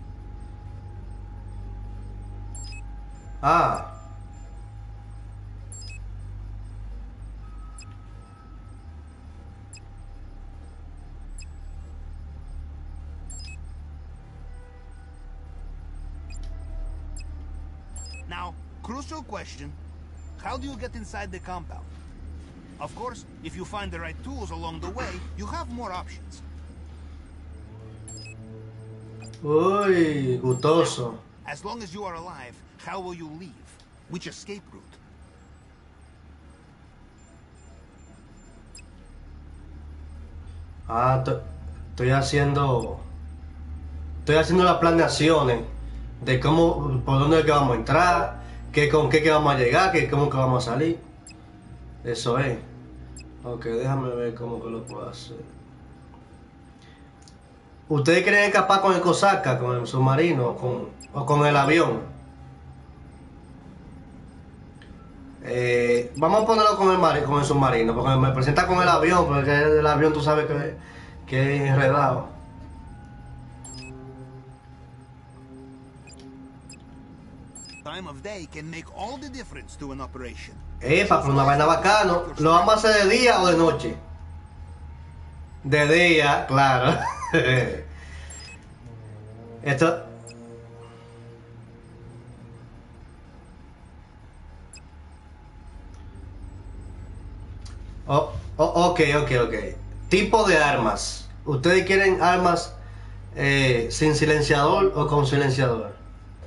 Ah. Now, crucial question. How do you get inside the compound? Of course, if you find the right tools along the way, you have more options. Uy, gustoso. As long as you are alive, how will you leave? Which escape route? Ah, to- estoy haciendo... Estoy haciendo las planeaciones de cómo, por dónde es que vamos a entrar, qué, con qué que vamos a llegar, qué, cómo que vamos a salir. Eso es. Ok, déjame ver cómo que lo puedo hacer. ¿Ustedes quieren escapar con el Kosaka, con el submarino o con, o con el avión? Eh, vamos a ponerlo con el, mar, con el submarino, porque me presenta con el avión, porque el avión tú sabes que, que es enredado. Time of day can make all the difference to an operation. Epa, pero una vaina bacano. ¿Lo vamos a hacer de día o de noche? De día, claro. Esto... Oh, oh, ok, ok, ok. Tipo de armas. ¿Ustedes quieren armas eh, sin silenciador o con silenciador?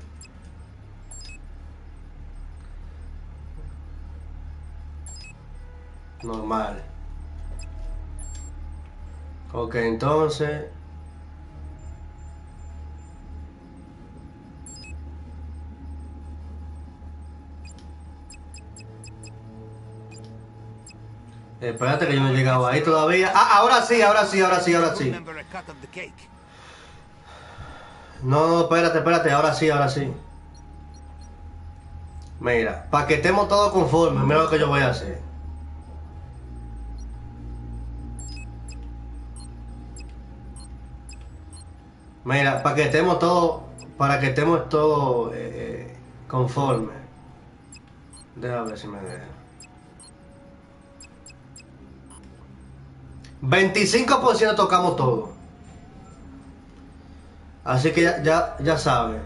Normal. Ok, entonces... Espérate que yo no he llegado ahí todavía. Ah, ahora sí, ahora sí, ahora sí, ahora sí. Remember a cut of the cake. No, no, espérate, espérate, ahora sí, ahora sí. Mira, para que estemos todos conformes, mira lo que yo voy a hacer. Mira, para que estemos todos, para que estemos todos eh, eh, conformes. Déjame ver si me deja. veinticinco por ciento tocamos todo. Así que ya, ya, ya saben.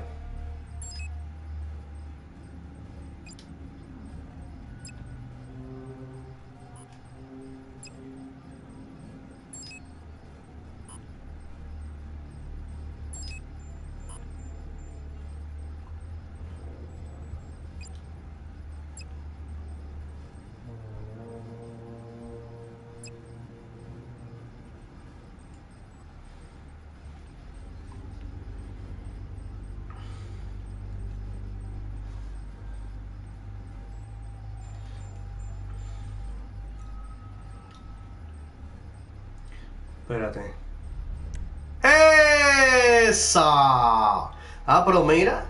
Espérate. ¡Esa! Ah, pero mira.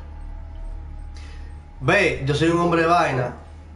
Ve, yo soy un hombre de vaina.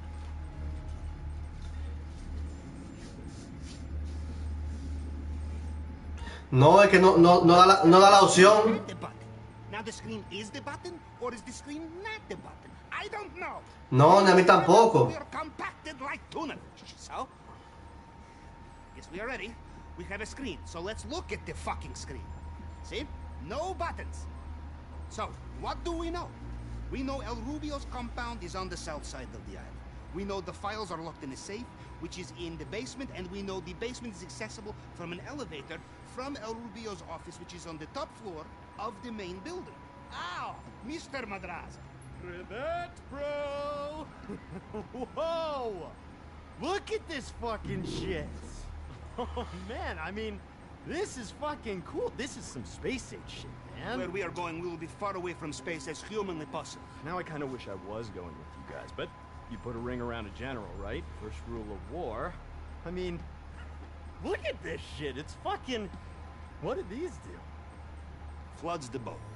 No, es que no, no, no, da, la, no da la opción. Not the button. Now the screen is the button, or is the screen not the button? I don't know. No, ni a mí tampoco. We are compacted like tuna fish, so? Yes, we are ready. We have a screen, so let's look at the fucking screen. See? No buttons. So, what do we know? We know El Rubio's compound is on the south side of the island. We know the files are locked in a safe, which is in the basement, and we know the basement is accessible from an elevator from El Rubio's office, which is on the top floor of the main building. Ow! Mister Madraza. Ribbit, bro! Whoa! Look at this fucking shit! Oh man, I mean, this is fucking cool. This is some space age shit, man. Where we are going, we will be far away from space as humanly possible. Now I kind of wish I was going with you guys, but you put a ring around a general, right? First rule of war. I mean, look at this shit. It's fucking... What did these do? Floods the boat.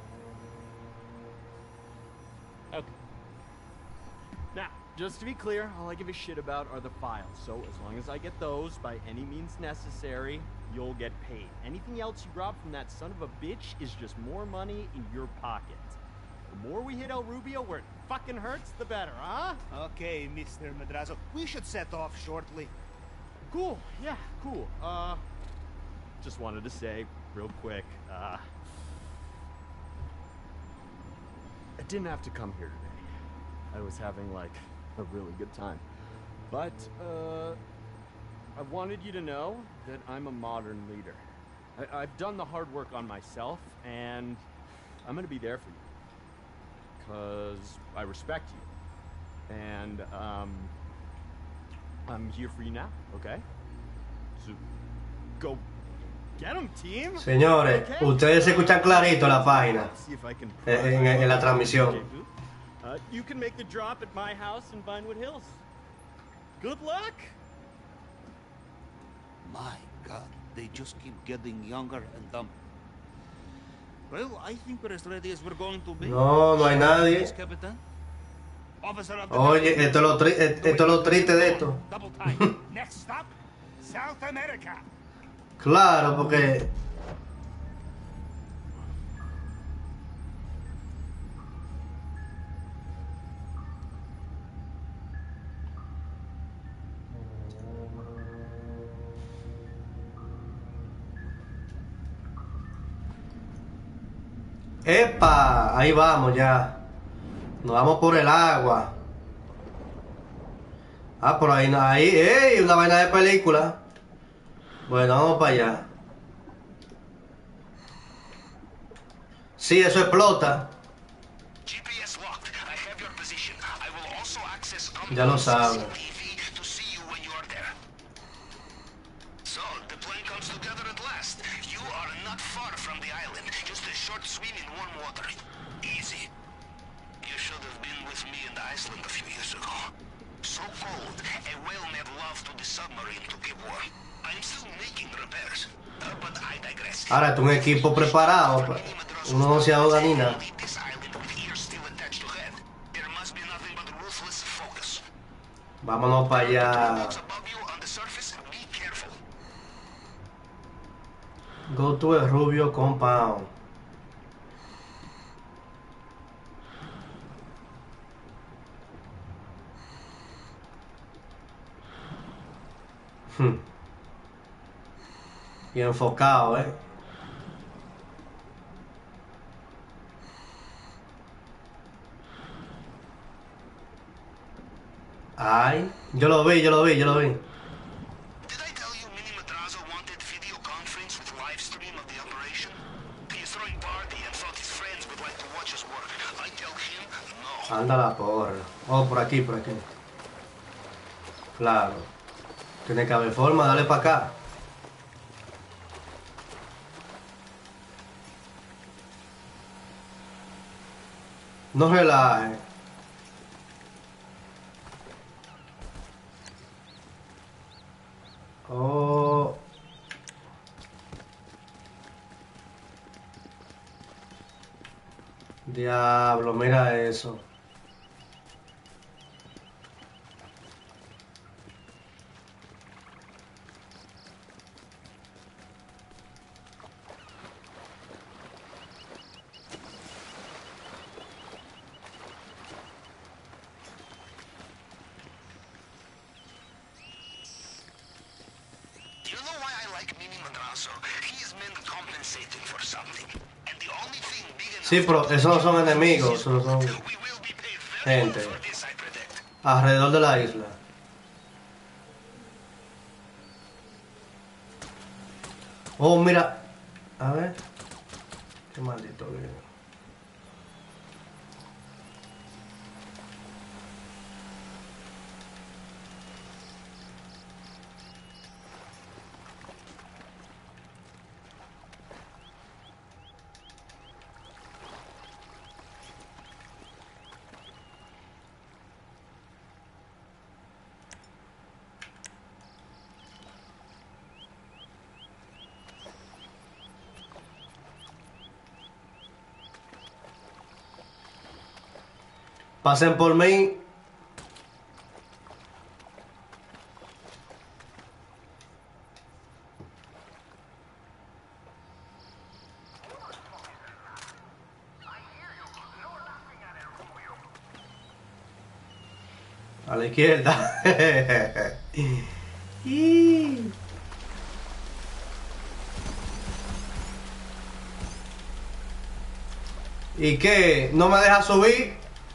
Okay. Now, just to be clear, all I give a shit about are the files. So as long as I get those by any means necessary, you'll get paid. Anything else you rob from that son of a bitch is just more money in your pocket. The more we hit El Rubio where it fucking hurts, the better, huh? Okay, Mister Madrazo, we should set off shortly. Cool, yeah, cool. Uh, just wanted to say, real quick, uh... I didn't have to come here today. I was having, like, a really good time. But, uh... I wanted you to know that I'm a modern leader. I I've done the hard work on myself, and I'm gonna be there for you. Because I respect you. And, um, I'm here for you now, okay? So, go get him, team. Señores, Okay. ustedes se escuchan clarito la página See if I can en, en- en la transmisión. Uh, you can make the drop at my house in Vinewood Hills. Good luck. My God, they just keep getting younger and dumber. Well, I think we're as ready as we're going to be. No, no hay nadie. Yes, Captain. Officer of the Oye, esto es lo, tri- esto es lo triste de esto. Double time. Next stop, South America. Claro, porque ¡epa! Ahí vamos ya. Nos vamos por el agua. Ah, por ahí, no- ahí, ¡ey! Una vaina de película. Bueno, vamos para allá. Sí, eso explota. G P S locked. I have your position. I will also access Ya lo sabe. C C T V to see you when you are there. So, the plan comes together at last. You are not far from the island. Just a short swim in warm water. Easy. You should have been with me in Iceland a few years ago. So cold, a whale made love to the submarine to keep warm. I'm still making repairs. Uh, but I digress. Ahora, tú un equipo preparado. pa- Uno no se ahoga ni nada. This island with ears still attached to head. There must be nothing but ruthless focus. Vámonos para allá. What's above you on the surface? Be careful. Go to a Rubio compound. Hmm. Y enfocado, eh. Ay, yo lo vi, yo lo vi, yo lo vi. Did I tell you Mini Madrazo wanted video conference with live stream of the operation? He's throwing party and thought his friends would like to watch us work. I tell him no. Anda la porra. Oh, por aquí, por aquí. Claro. Tiene que haber forma, dale para acá. No relaje. Oh. Diablo, mira eso. Do you know why I like Mini Madrazo? He is meant compensating for something. And the only thing big enough Sí, pero esos no son enemigos, esos son we will be paid very gente well for this, I predict. alrededor de la isla. Oh, mira. A ver. Qué maldito video. Pasen por mí. A la izquierda. Y- ¿Y qué? ¿No me deja subir?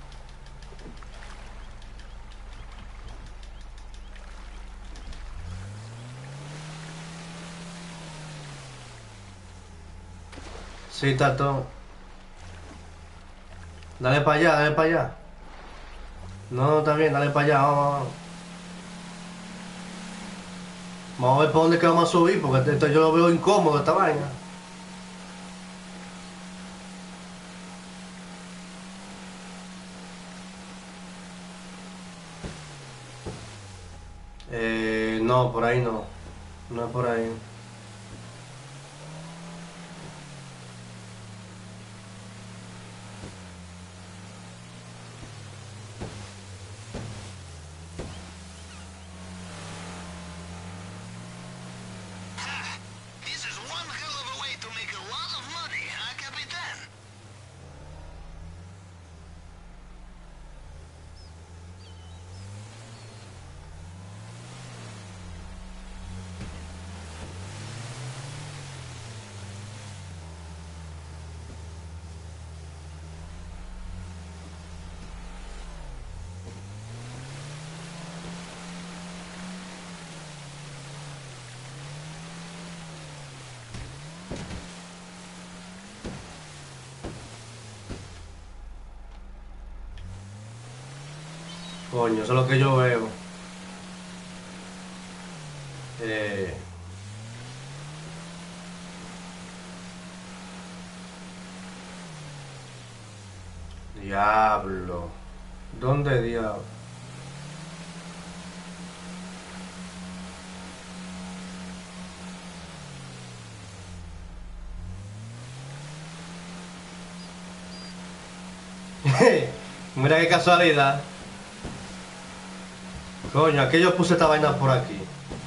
Sí, Tato. Dale para allá, dale para allá. No, está bien, dale para allá, vamos, vamos. Vamos a ver por dónde que vamos a subir, porque esto yo lo veo incómodo esta vaina. Eh, no, por ahí no. No es por ahí. This is one hell of a way to make a lot of money, huh, Capitan? Coño, eso es lo que yo veo. Eh... Diablo. ¿Dónde diablo? Mira qué casualidad. Coño, aquí yo puse esta vaina por aquí.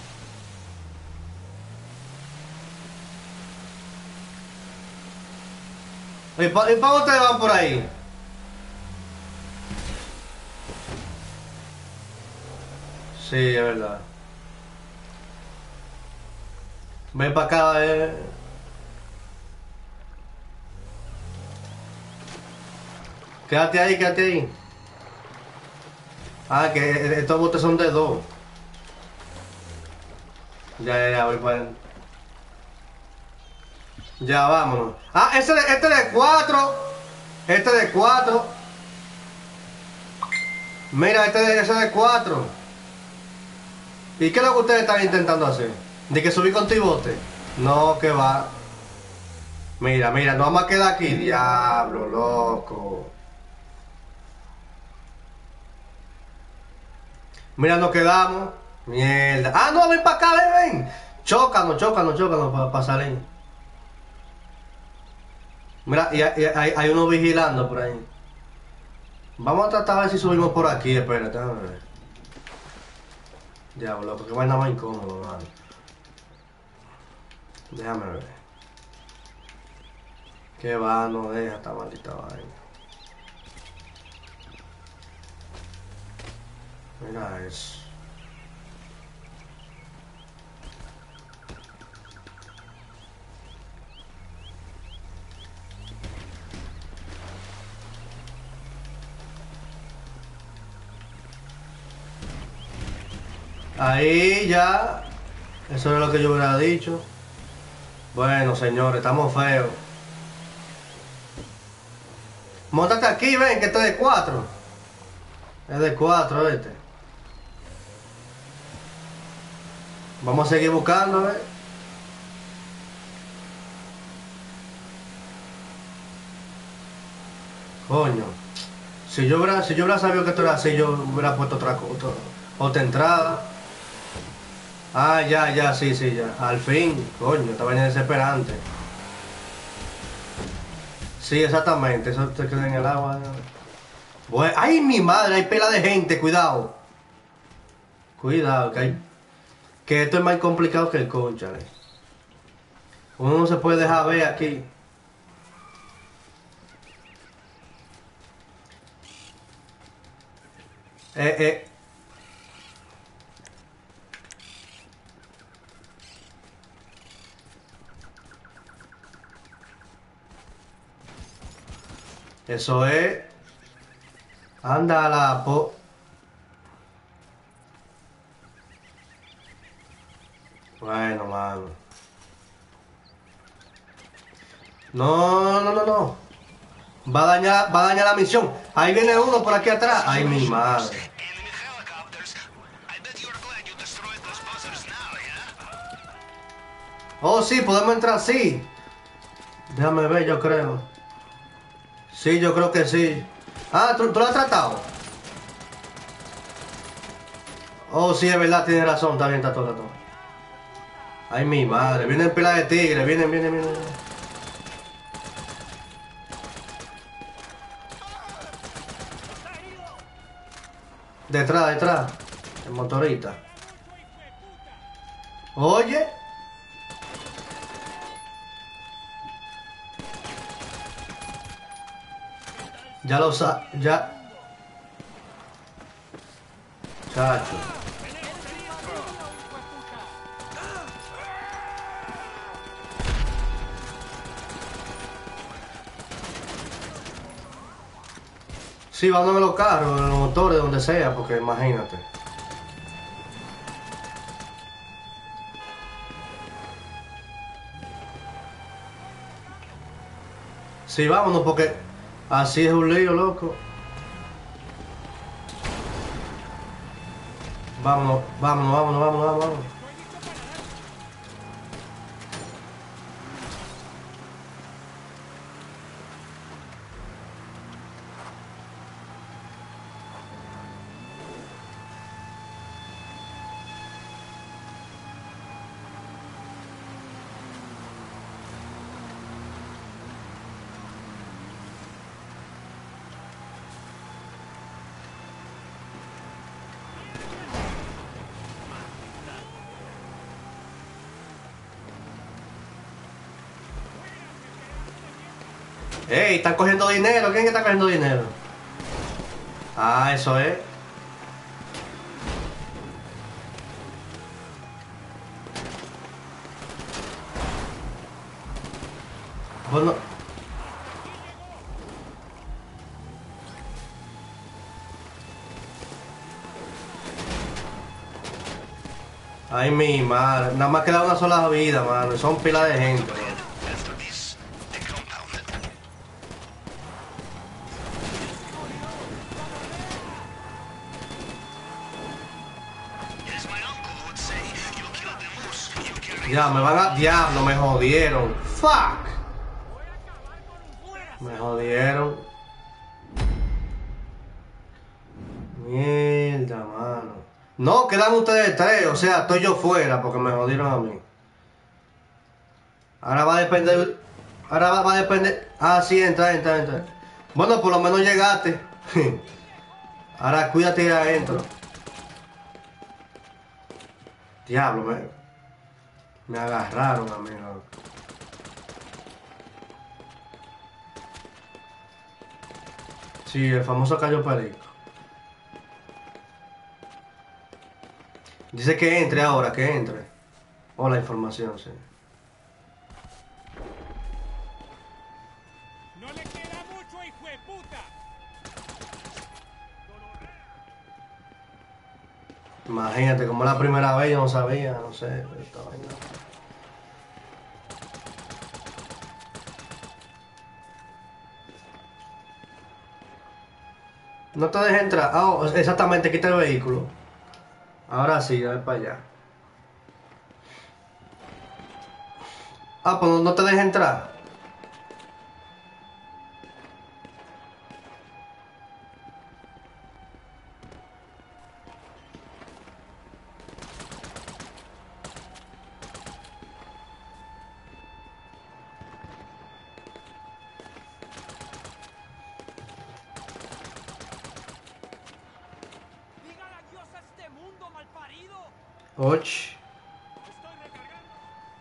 ¿Y para pa dónde ustedes van por ahí? Sí, es verdad. Ven para acá, eh. Quédate ahí, quédate ahí. Ah, que estos botes son de dos. Ya, ya, ya, voy para él. Ya, vámonos. Ah, este, de- este de cuatro. Este de cuatro. Mira, este de, ese de cuatro. ¿Y qué es lo que ustedes están intentando hacer? ¿De que subí con tu bote? No, que va. Mira, mira, nos vamos a quedar aquí. Diablo, loco. Mira, nos quedamos. Mierda. Ah, no, ven para acá, ven, ven. Chócanos, chócanos, chócanos para pa salir. Mira, y, hay, hay, hay uno vigilando por ahí. Vamos a tratar de ver si subimos por aquí. Espérate, déjame ver. Diablo, loco, que vaina más incómodo, mano. Déjame ver. Que va, no deja esta maldita vaina. Mira eso. Ahí ya. Eso es lo que yo hubiera dicho. Bueno, señores, estamos feos. Móntate aquí, ven, que este es de cuatro. Es de cuatro este. Vamos a seguir buscando, ¿eh? Coño. Si yo hubiera, si yo hubiera sabido que esto era así, yo hubiera puesto otra cosa, otra entrada. Ah, ya, ya, sí, sí, ya. Al fin, coño, esta vaina es desesperante. Sí, exactamente, eso te queda en el agua. Bueno, ay, mi madre, hay pila de gente, cuidado. Cuidado, que hay. Que esto es más complicado que el conchale. Uno no se puede dejar ver aquí. Eh, eh. Eso es. Anda la po. Bueno, mano. No, no, no, no. Va a dañar, va a dañar la misión. Ahí viene uno por aquí atrás. Ay, mi madre. Enemy helicopters. I bet you're glad you destroyed those buzzers now, yeah? Oh, sí, podemos entrar, sí. Déjame ver, yo creo. Sí, yo creo que sí. Ah, ¿tú, tú lo has tratado? Oh, sí, es verdad, tienes razón. Está bien, está todo, está todo. Ay, mi madre. Vienen pilas de tigres. Vienen, vienen, vienen. Detrás, detrás. El motorista. Oye. Ya lo sa... Ya. Chacho. Sí, vamos en los carros, en los motores, donde sea, porque imagínate. Sí, vámonos, porque así es un lío, loco. Vámonos, vámonos, vámonos, vámonos, vámonos. vámonos. Ey, están cogiendo dinero. ¿Quién está cogiendo dinero? Ah, eso es. Bueno. Ay, mi madre. Nada más queda una sola vida, mano. Son pilas de gente, mano. After this, the compound. As my uncle would say, you kill the moose, you carry Ya, me van a... Diablo, me jodieron. Fuck. Me jodieron. Mierda, mano. No, quedan ustedes tres. O sea, estoy yo fuera porque me jodieron a mí. Ahora va a depender... Ahora va, va a depender... Ah, sí, entra, entra, entra. Bueno, por lo menos llegaste. Ahora cuídate ahí adentro. Diablo, me... Me agarraron a mí, loco. Sí, el famoso Cayo Perico. Dice que entre ahora, que entre. O la información, sí. ¡No le queda mucho, hijo de puta! Imagínate, como la primera vez yo no sabía, no sé, esta vaina. No te dejes entrar. Ah, oh, exactamente, quita el vehículo. Ahora sí, a ver para allá. Ah, pues no te dejes entrar. ¡Digan adiós a este mundo, malparido! Och. ¡Estoy recargando!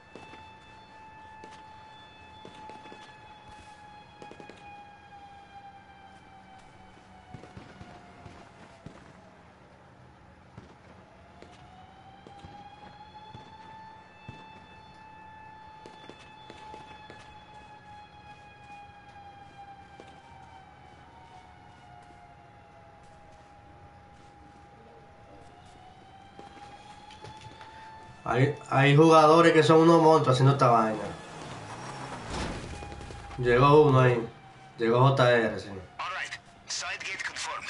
Hay, hay jugadores que son unos monstruos haciendo esta vaina. Llegó uno ahí. Llegó J R, sí. All right. Side gate confirmed.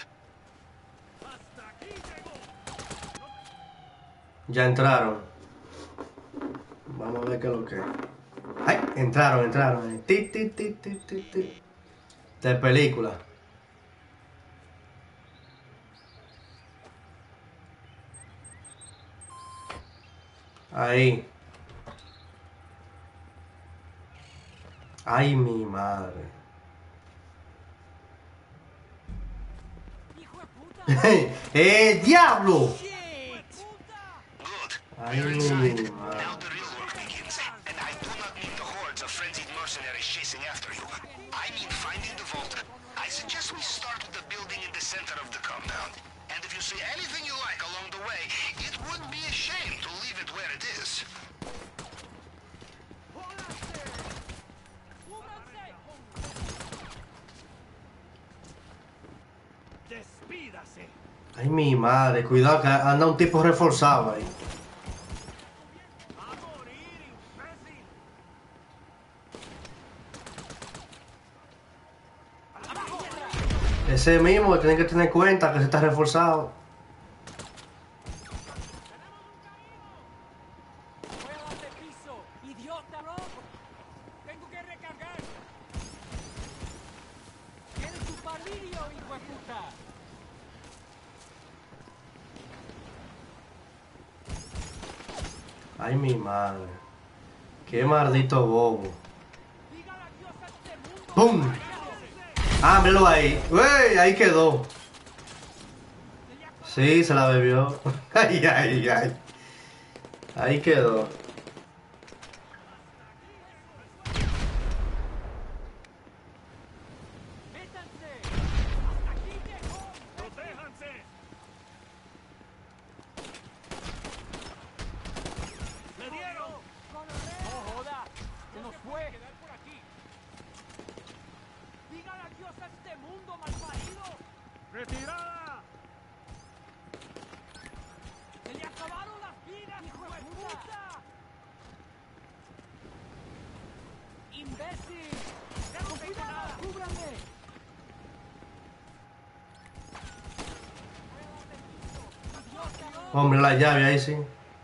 Ya entraron. Vamos a ver qué es lo que es. ¡Ay! Entraron, entraron. Ti, ti, ti, ti, ti, ti. De película. Ahí. Ay, mi madre. ¡Hijo de puta! ¡Eh, diablo! ¡Shit! Good. Ay, We're mi inside. madre. Now the real work begins. And I do not mean the hordes of frenzied mercenaries chasing after you. I mean finding the vault. I suggest we start with the building in the center of the compound. And if you see anything you like along the way, it would be a shame to leave it where it is. ¡Despídase! Ay, mi madre. Cuidado que anda un tipo reforzado ahí. ¡Va a morir, imbécil! Ese mismo tienen que tener cuenta que se está reforzado. ¡Voy a darte piso! ¡Idiota, loco! ¡Tengo que recargar! ¡Tienes tu palirio, hijo de puta! Ay, mi madre. Qué maldito bobo. ¡Diga la diosa a este mundo! ¡Pum! Ah, míralo ahí. ¡Uy! Ahí quedó. Sí, se la bebió. Ay, ay, ay. Ahí quedó. ¡Métanse! ¡Hasta aquí llegó! ¡Protéjanse! ¡Le dieron! ¡No joda! ¡Se nos fue! ¡Quedar por aquí! ¡Diga la diosa a este mundo, malparido! ¡Retirada! ¡Se le acabaron las vidas, hijo de puta! ¡Imbécil! ¡No cuidado! ¡Cúbrame! Hombre, la llave ahí sí.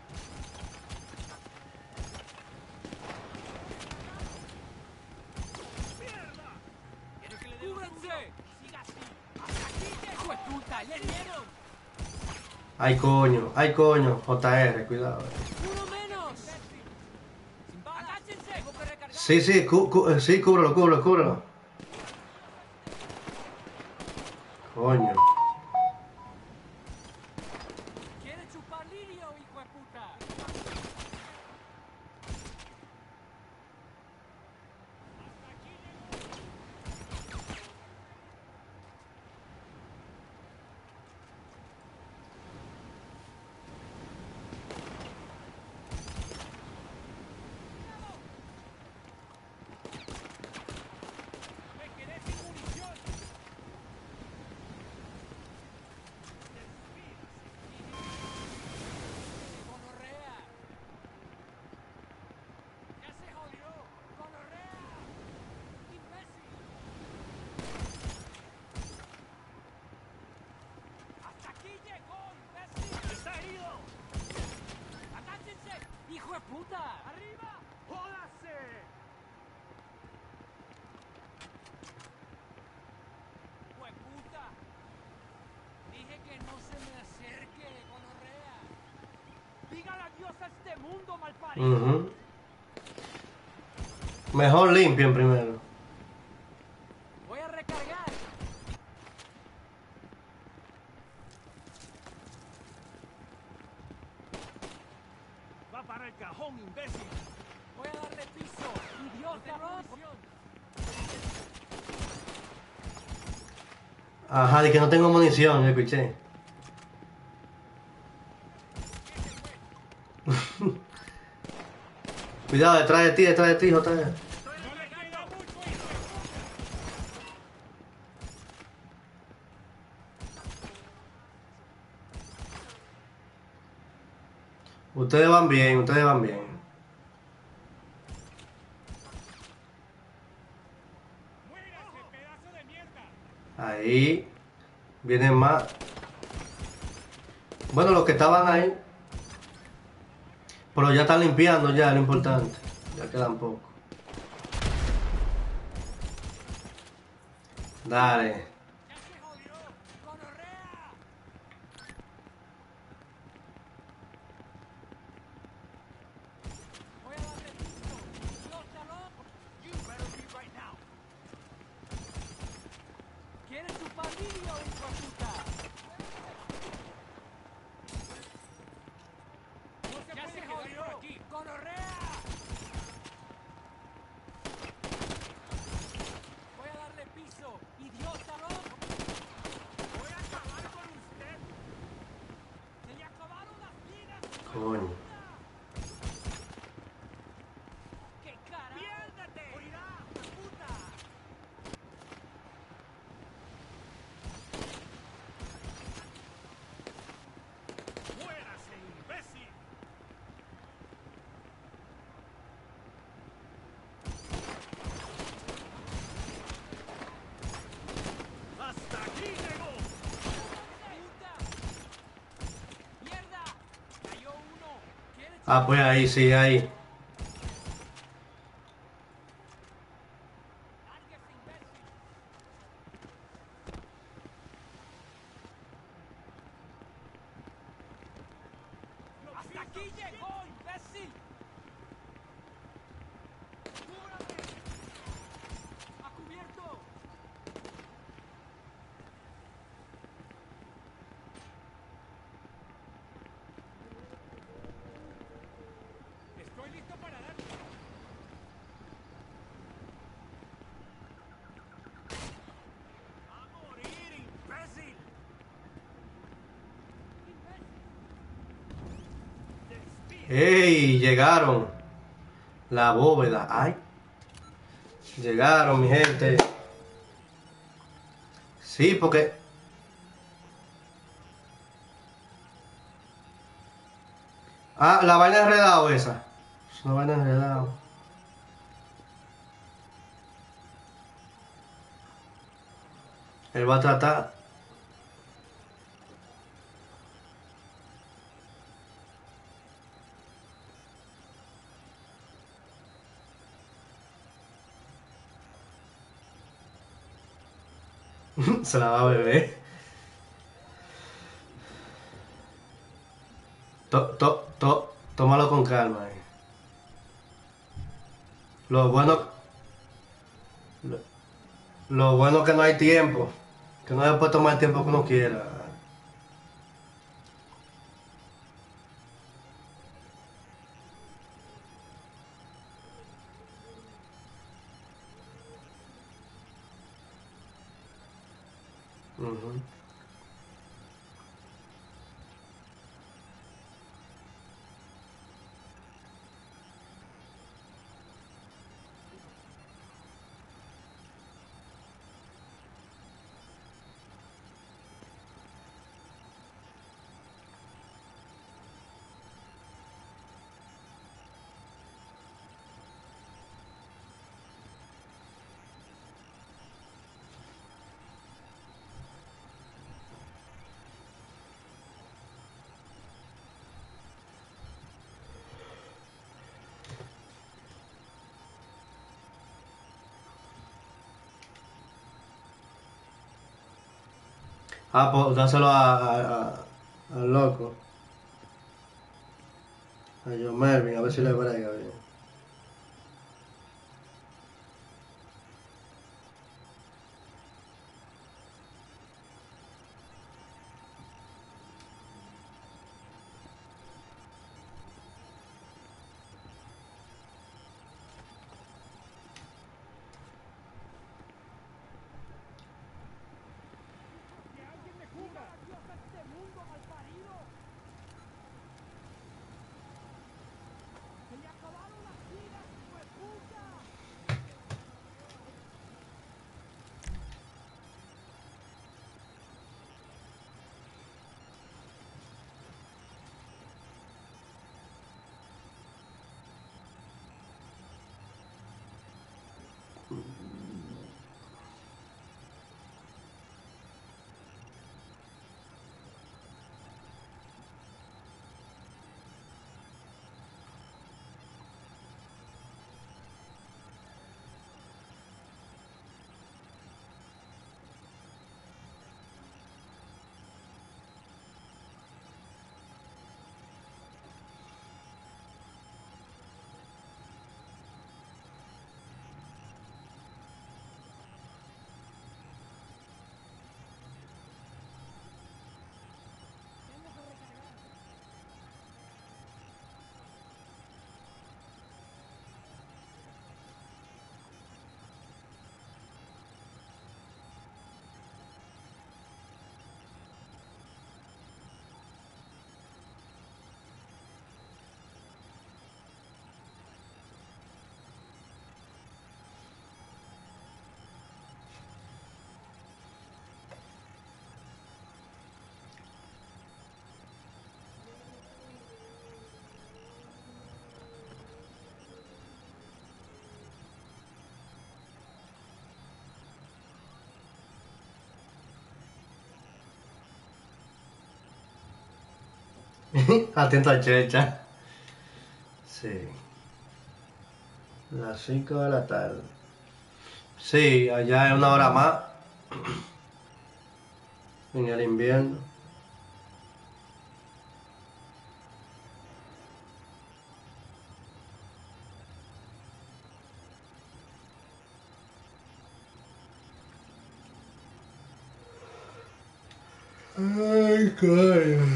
¡Cúbranse! ¡Siga así! ¡Hasta aquí, hijo de puta! ¡Le dieron! Ay, coño. Ay, coño. J R, cuidado. ¡Uno menos! ¡Sin balas! ¡Agáchense! ¡Tengo que recargar! Sí, sí, cu cu eh, sí, cúbrelo, cúbrelo, cúbrelo. Coño. ¿Quiere chupar lirio, hijo de puta? ¡Me quedé sin munición! ¡Gonorrea! ¡Ya se jodió! ¡Gonorrea! ¡Imbécil! ¡Hasta aquí llegó, imbécil! ¡Está herido! ¡Agáchense! ¡Hijo de puta! ¡Arriba! ¡Jódase! ¡Hijo de puta! Dije que no se me acerque, gonorrea. ¡Diga la diosa a este mundo, malparido! Ujú. Mejor limpien primero. Voy a recargar. Va para el cajón, imbécil. Voy a darle piso. Idiota, munición. Ajá, de que no tengo munición, escuché. Cuidado, detrás de ti, detrás de ti, J R. No le queda mucho, hijo. Ustedes van bien, ustedes van bien. ¡Muérase, pedazo Ahí vienen más. Bueno, los que estaban ahí. Pero ya están limpiando ya, lo importante. Ya quedan pocos. Dale. ¡Ya se jodió! ¡Gonorrea! Voy a darle piso. ¡Idiótalo! You better leave right now. ¿Quieres tu palillo, hijo de puta? ¡Ya se jodió! Aquí. ¡Gonorrea! Voy a darle piso. ¡Idiótalo! Voy a acabar con usted. Se le acabaron las vidas. Coño. ¡Qué carajo! ¡Piérdete! ¡Morirá, puta! ¡Muérase, imbécil! ¡Hasta aquí llegó! ¡Puta! ¡Mierda! ¡Cayó uno! ¿Quieres Ah, pues ahí, sí, ahí. lárguese, imbécil? ¡Hasta aquí llegó, imbécil! ¡Cúbrame! ¡A cubierto! Estoy listo para darte. ¡A morir, imbécil! ¡Ey! Llegaron. La bóveda. ¡Ay! Llegaron, mi gente. Sí, porque... Ah, la vaina enredado esa. Es una vaina enredado. Él va a tratar. Se la va a beber. To, to, to, tómalo con calma. eh. Lo bueno... Lo, lo bueno que no hay tiempo. Que no se puede tomar el tiempo que uno quiera. Ujú. Ah, pues dáselo a, a- a- al loco. A John Melvin, a ver si le brega bien. ¡Que alguien me cubra! ¡Dios a este mundo malparido! ¡Se le acabaron las vidas, hijo de puta! Atento a Checha. Sí. Las cinco de la tarde. Sí, allá es una hora más. En el invierno. Ay, coño.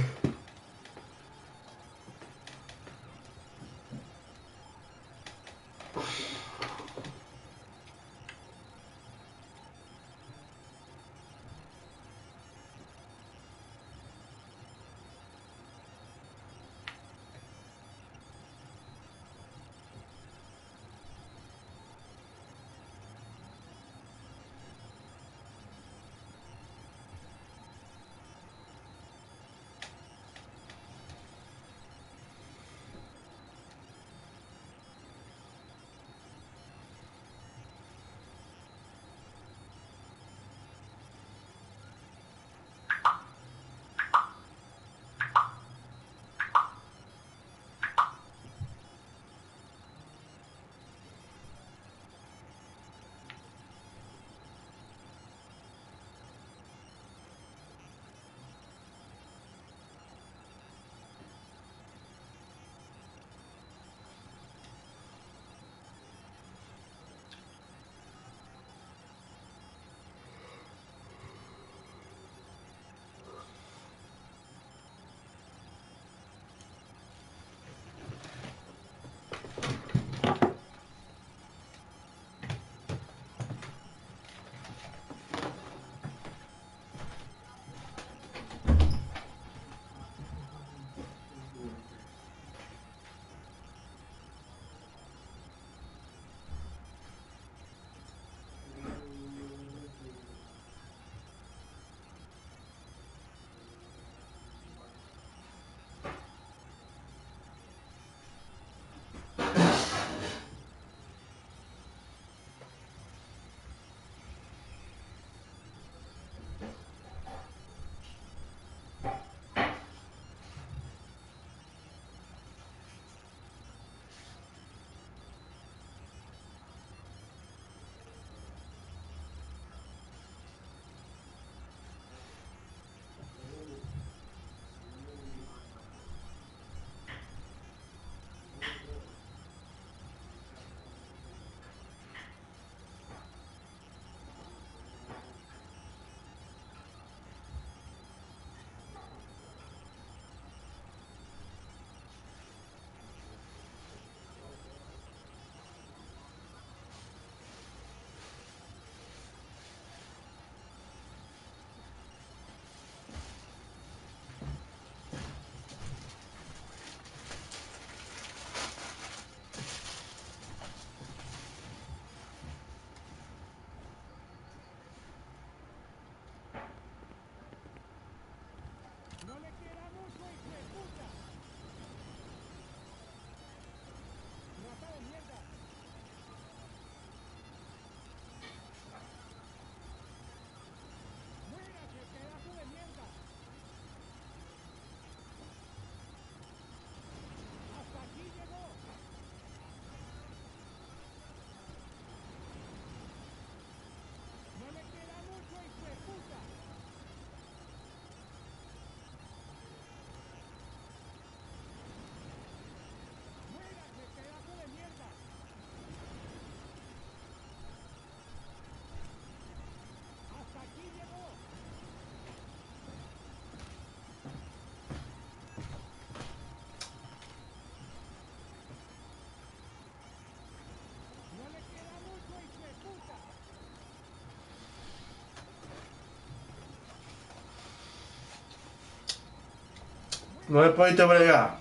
No me pudiste bregar.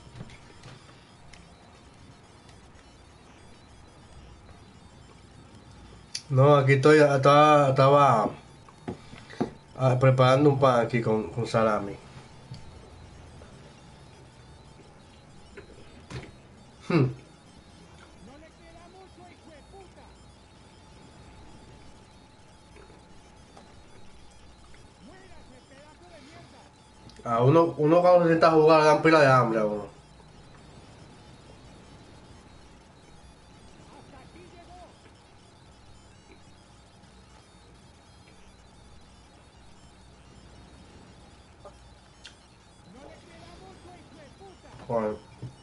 No, aquí estoy, estaba, estaba ah, preparando un pan aquí con, con salami. Hmm. A uno, uno cuando se sienta a jugar le dan pila de hambre a uno. Joder.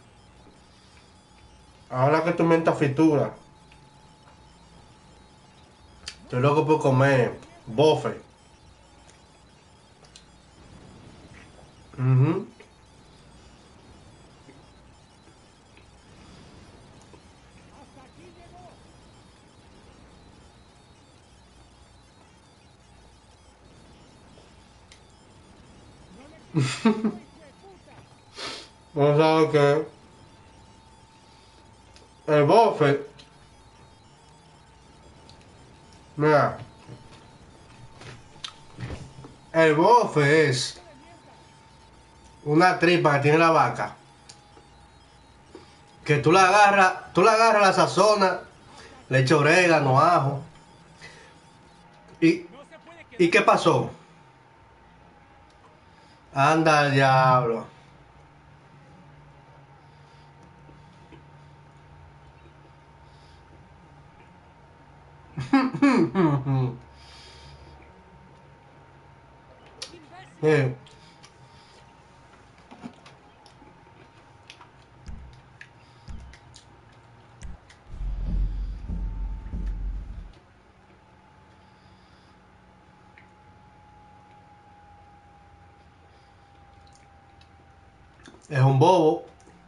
Ahora que tú mientas fritura, estoy loco por comer bofe. Mhm. No sabes que el bofe, mira, el bofe es una tripa que tiene la vaca, que tú la agarras, tú la agarras, la sazonas, le echas orégano, ajo. ¿Y, ¿y qué pasó? Anda al diablo. Sí. Es un bobo.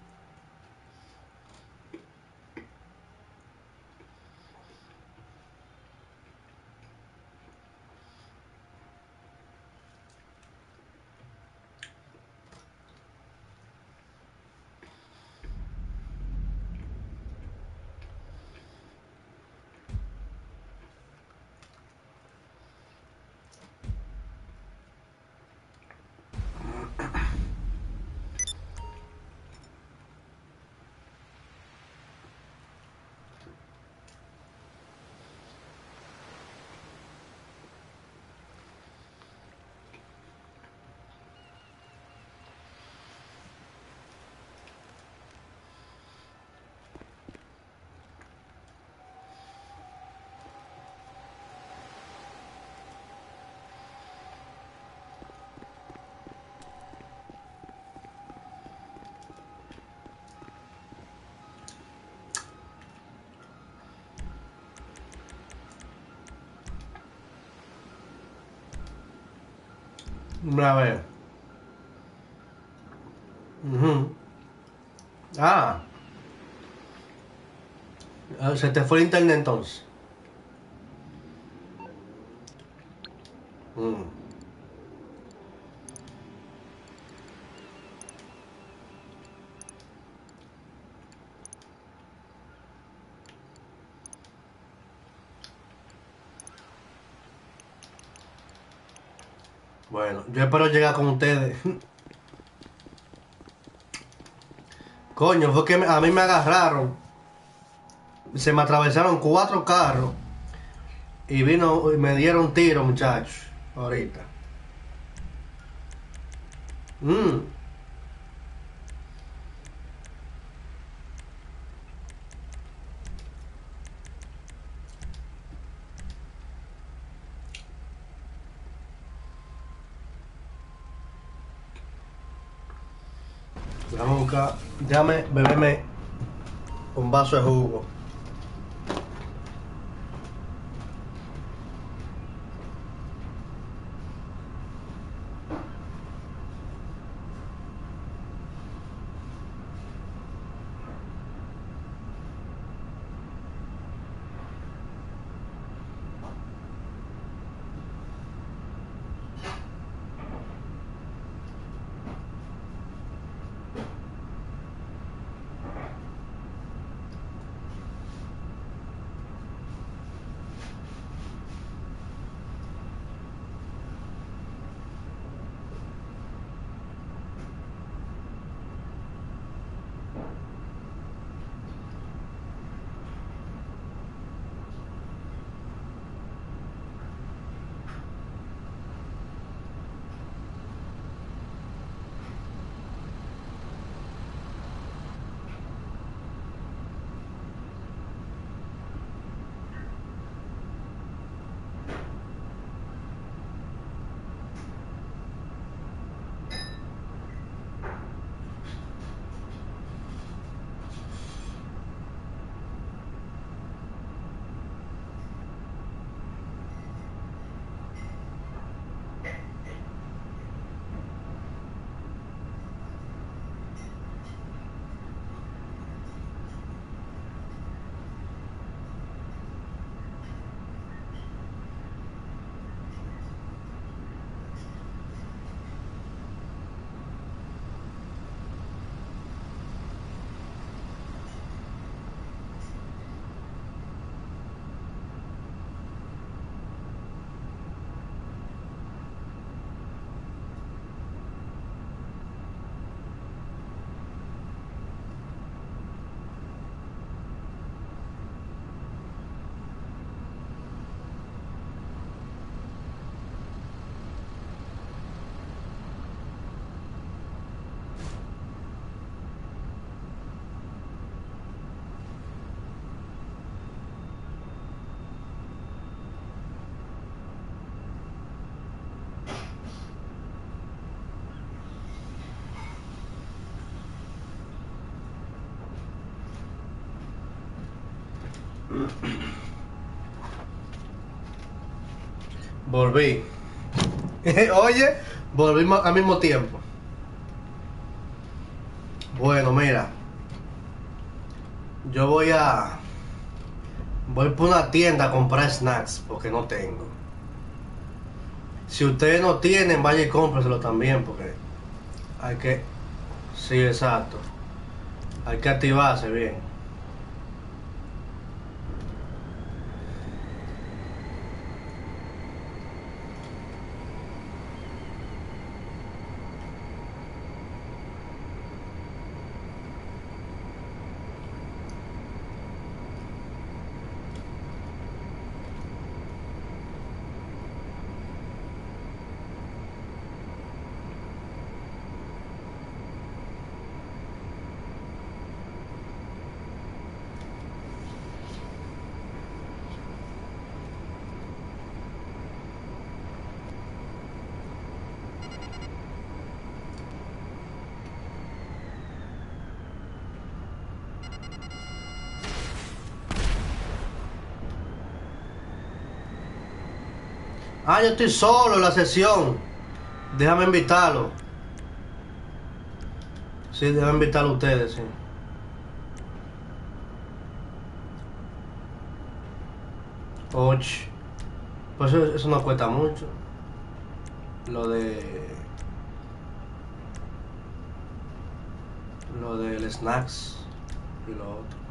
A ver. Ujú. Ah. Ah, se te fue el internet entonces. Mm. Bueno, yo espero llegar con ustedes. Coño, fue que me- a mí me agarraron. Se me atravesaron cuatro carros. Y vino y me dieron tiro, muchachos. Ahorita. Mm. Déjame buscar. Déjame beberme un vaso de jugo. Volví. Oye, volvimos al mismo tiempo. Bueno, mira. Yo voy a... Voy por una tienda a comprar snacks porque no tengo. Si ustedes no tienen, vaya y cómprenselo también porque hay que... Sí, exacto. Hay que activarse bien. Ah, yo estoy solo en la sesión. Déjame invitarlo. Sí, déjame invitarlo a ustedes, sí. Ocho. Pues eso, eso no cuesta mucho. Lo de... Lo del snacks y lo otro.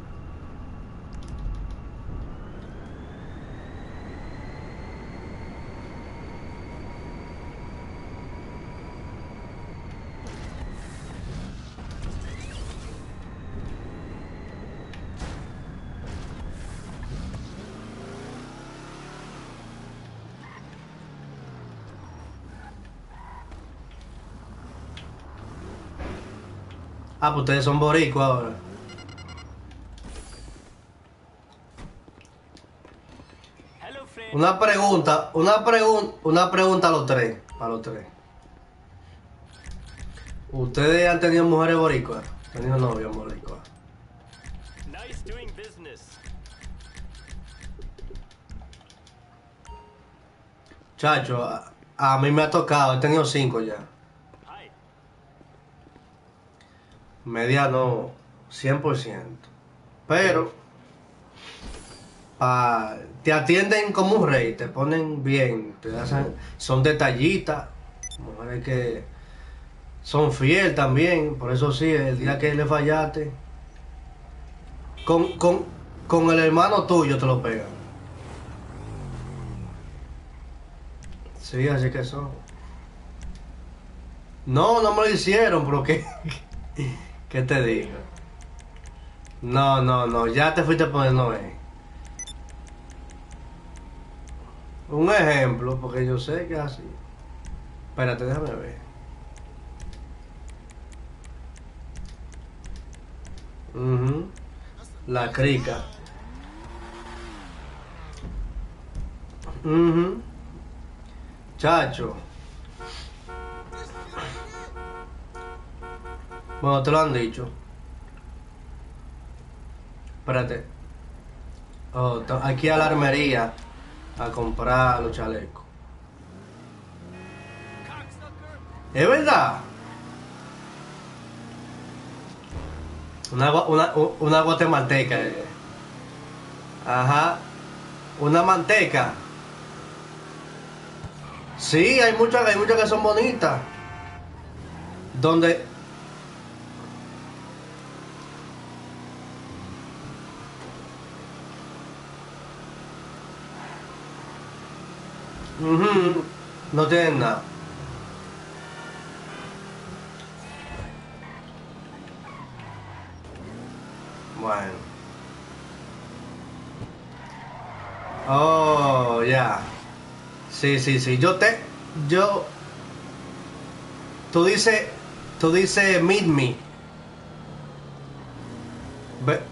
Ah, pues ustedes son boricuas ahora. Una pregunta, una pregunta, una pregunta a los tres, a los tres. ¿Ustedes han tenido mujeres boricuas? ¿Han tenido novios boricuas? Nice doing business. Chacho, a, a mí me ha tocado, he tenido cinco ya. Hi. Media no, cien por ciento. Pero, pa, te atienden como un rey, te ponen bien, te hacen, son detallistas, mujeres que son fieles también, por eso sí, el día que le fallaste, con, con, con el hermano tuyo te lo pegan. Sí, así que son. No, no me lo hicieron, pero ¿qué, qué te digo? No, no, no, ya te fuiste por el Noé. Un ejemplo, porque yo sé que es así. Espérate, déjame ver. Uh-huh. La crica. Uh-huh. Chacho. Bueno, te lo han dicho. Espérate. Oh, aquí a la armería a comprar los chalecos. ¿Es verdad? Una, una, una guatemalteca. Ajá. Una manteca. Sí, hay muchas, hay muchas que son bonitas. Donde... Uh-huh. No tienen nada. Bueno. Oh, ya. Yeah. Sí, sí, sí. Yo te... Yo... Tú dices... Tú dices meet me. Ve...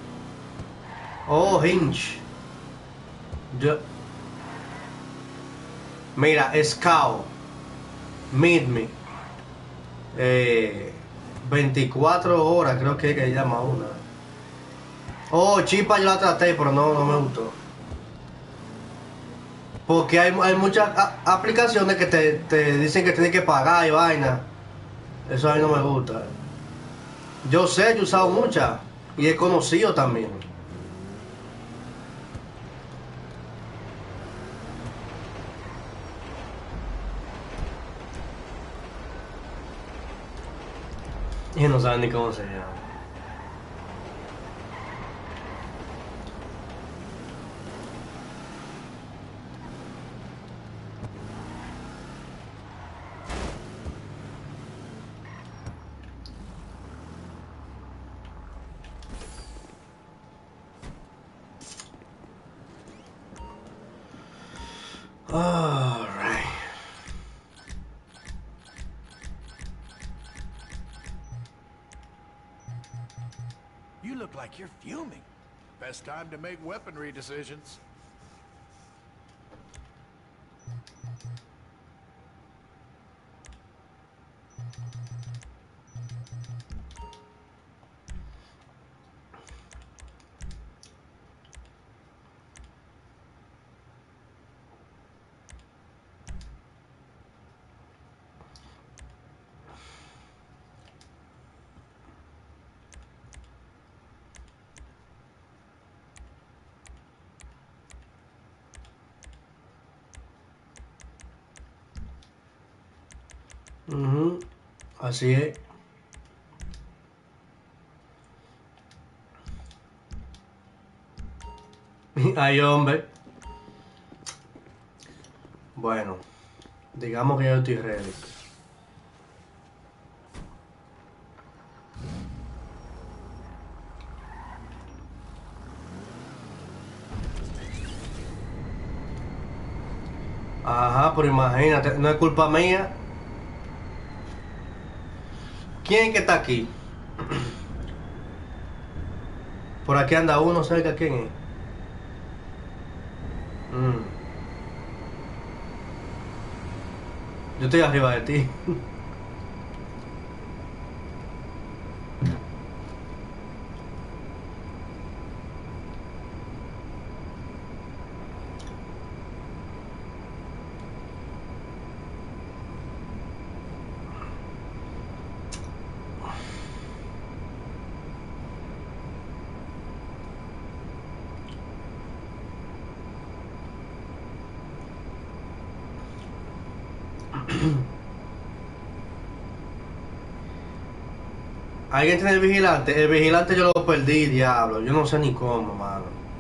Oh, Hinge. Yo... Mira, Scout. Meet me. Eh... veinticuatro horas creo que, que llama una. Oh, Chipa yo la traté, pero no, no me gustó. Porque hay, hay muchas a- aplicaciones que te, te dicen que tienes que pagar y vaina. Eso a mí no me gusta. Yo sé, yo he usado muchas. Y he conocido también. Y no saben ni cómo se llama. All right. You look like you're fuming. Best time to make weaponry decisions. Ujú, así es. Ay, hombre. Bueno, digamos que yo estoy ready. Ajá, pero imagínate, no es culpa mía. ¿Quién es que está aquí? Por aquí anda uno cerca, ¿quién es? Mm. Yo estoy arriba de ti. ¿Alguien tiene el vigilante? El vigilante yo lo perdí, diablo. Yo no sé ni cómo, mano.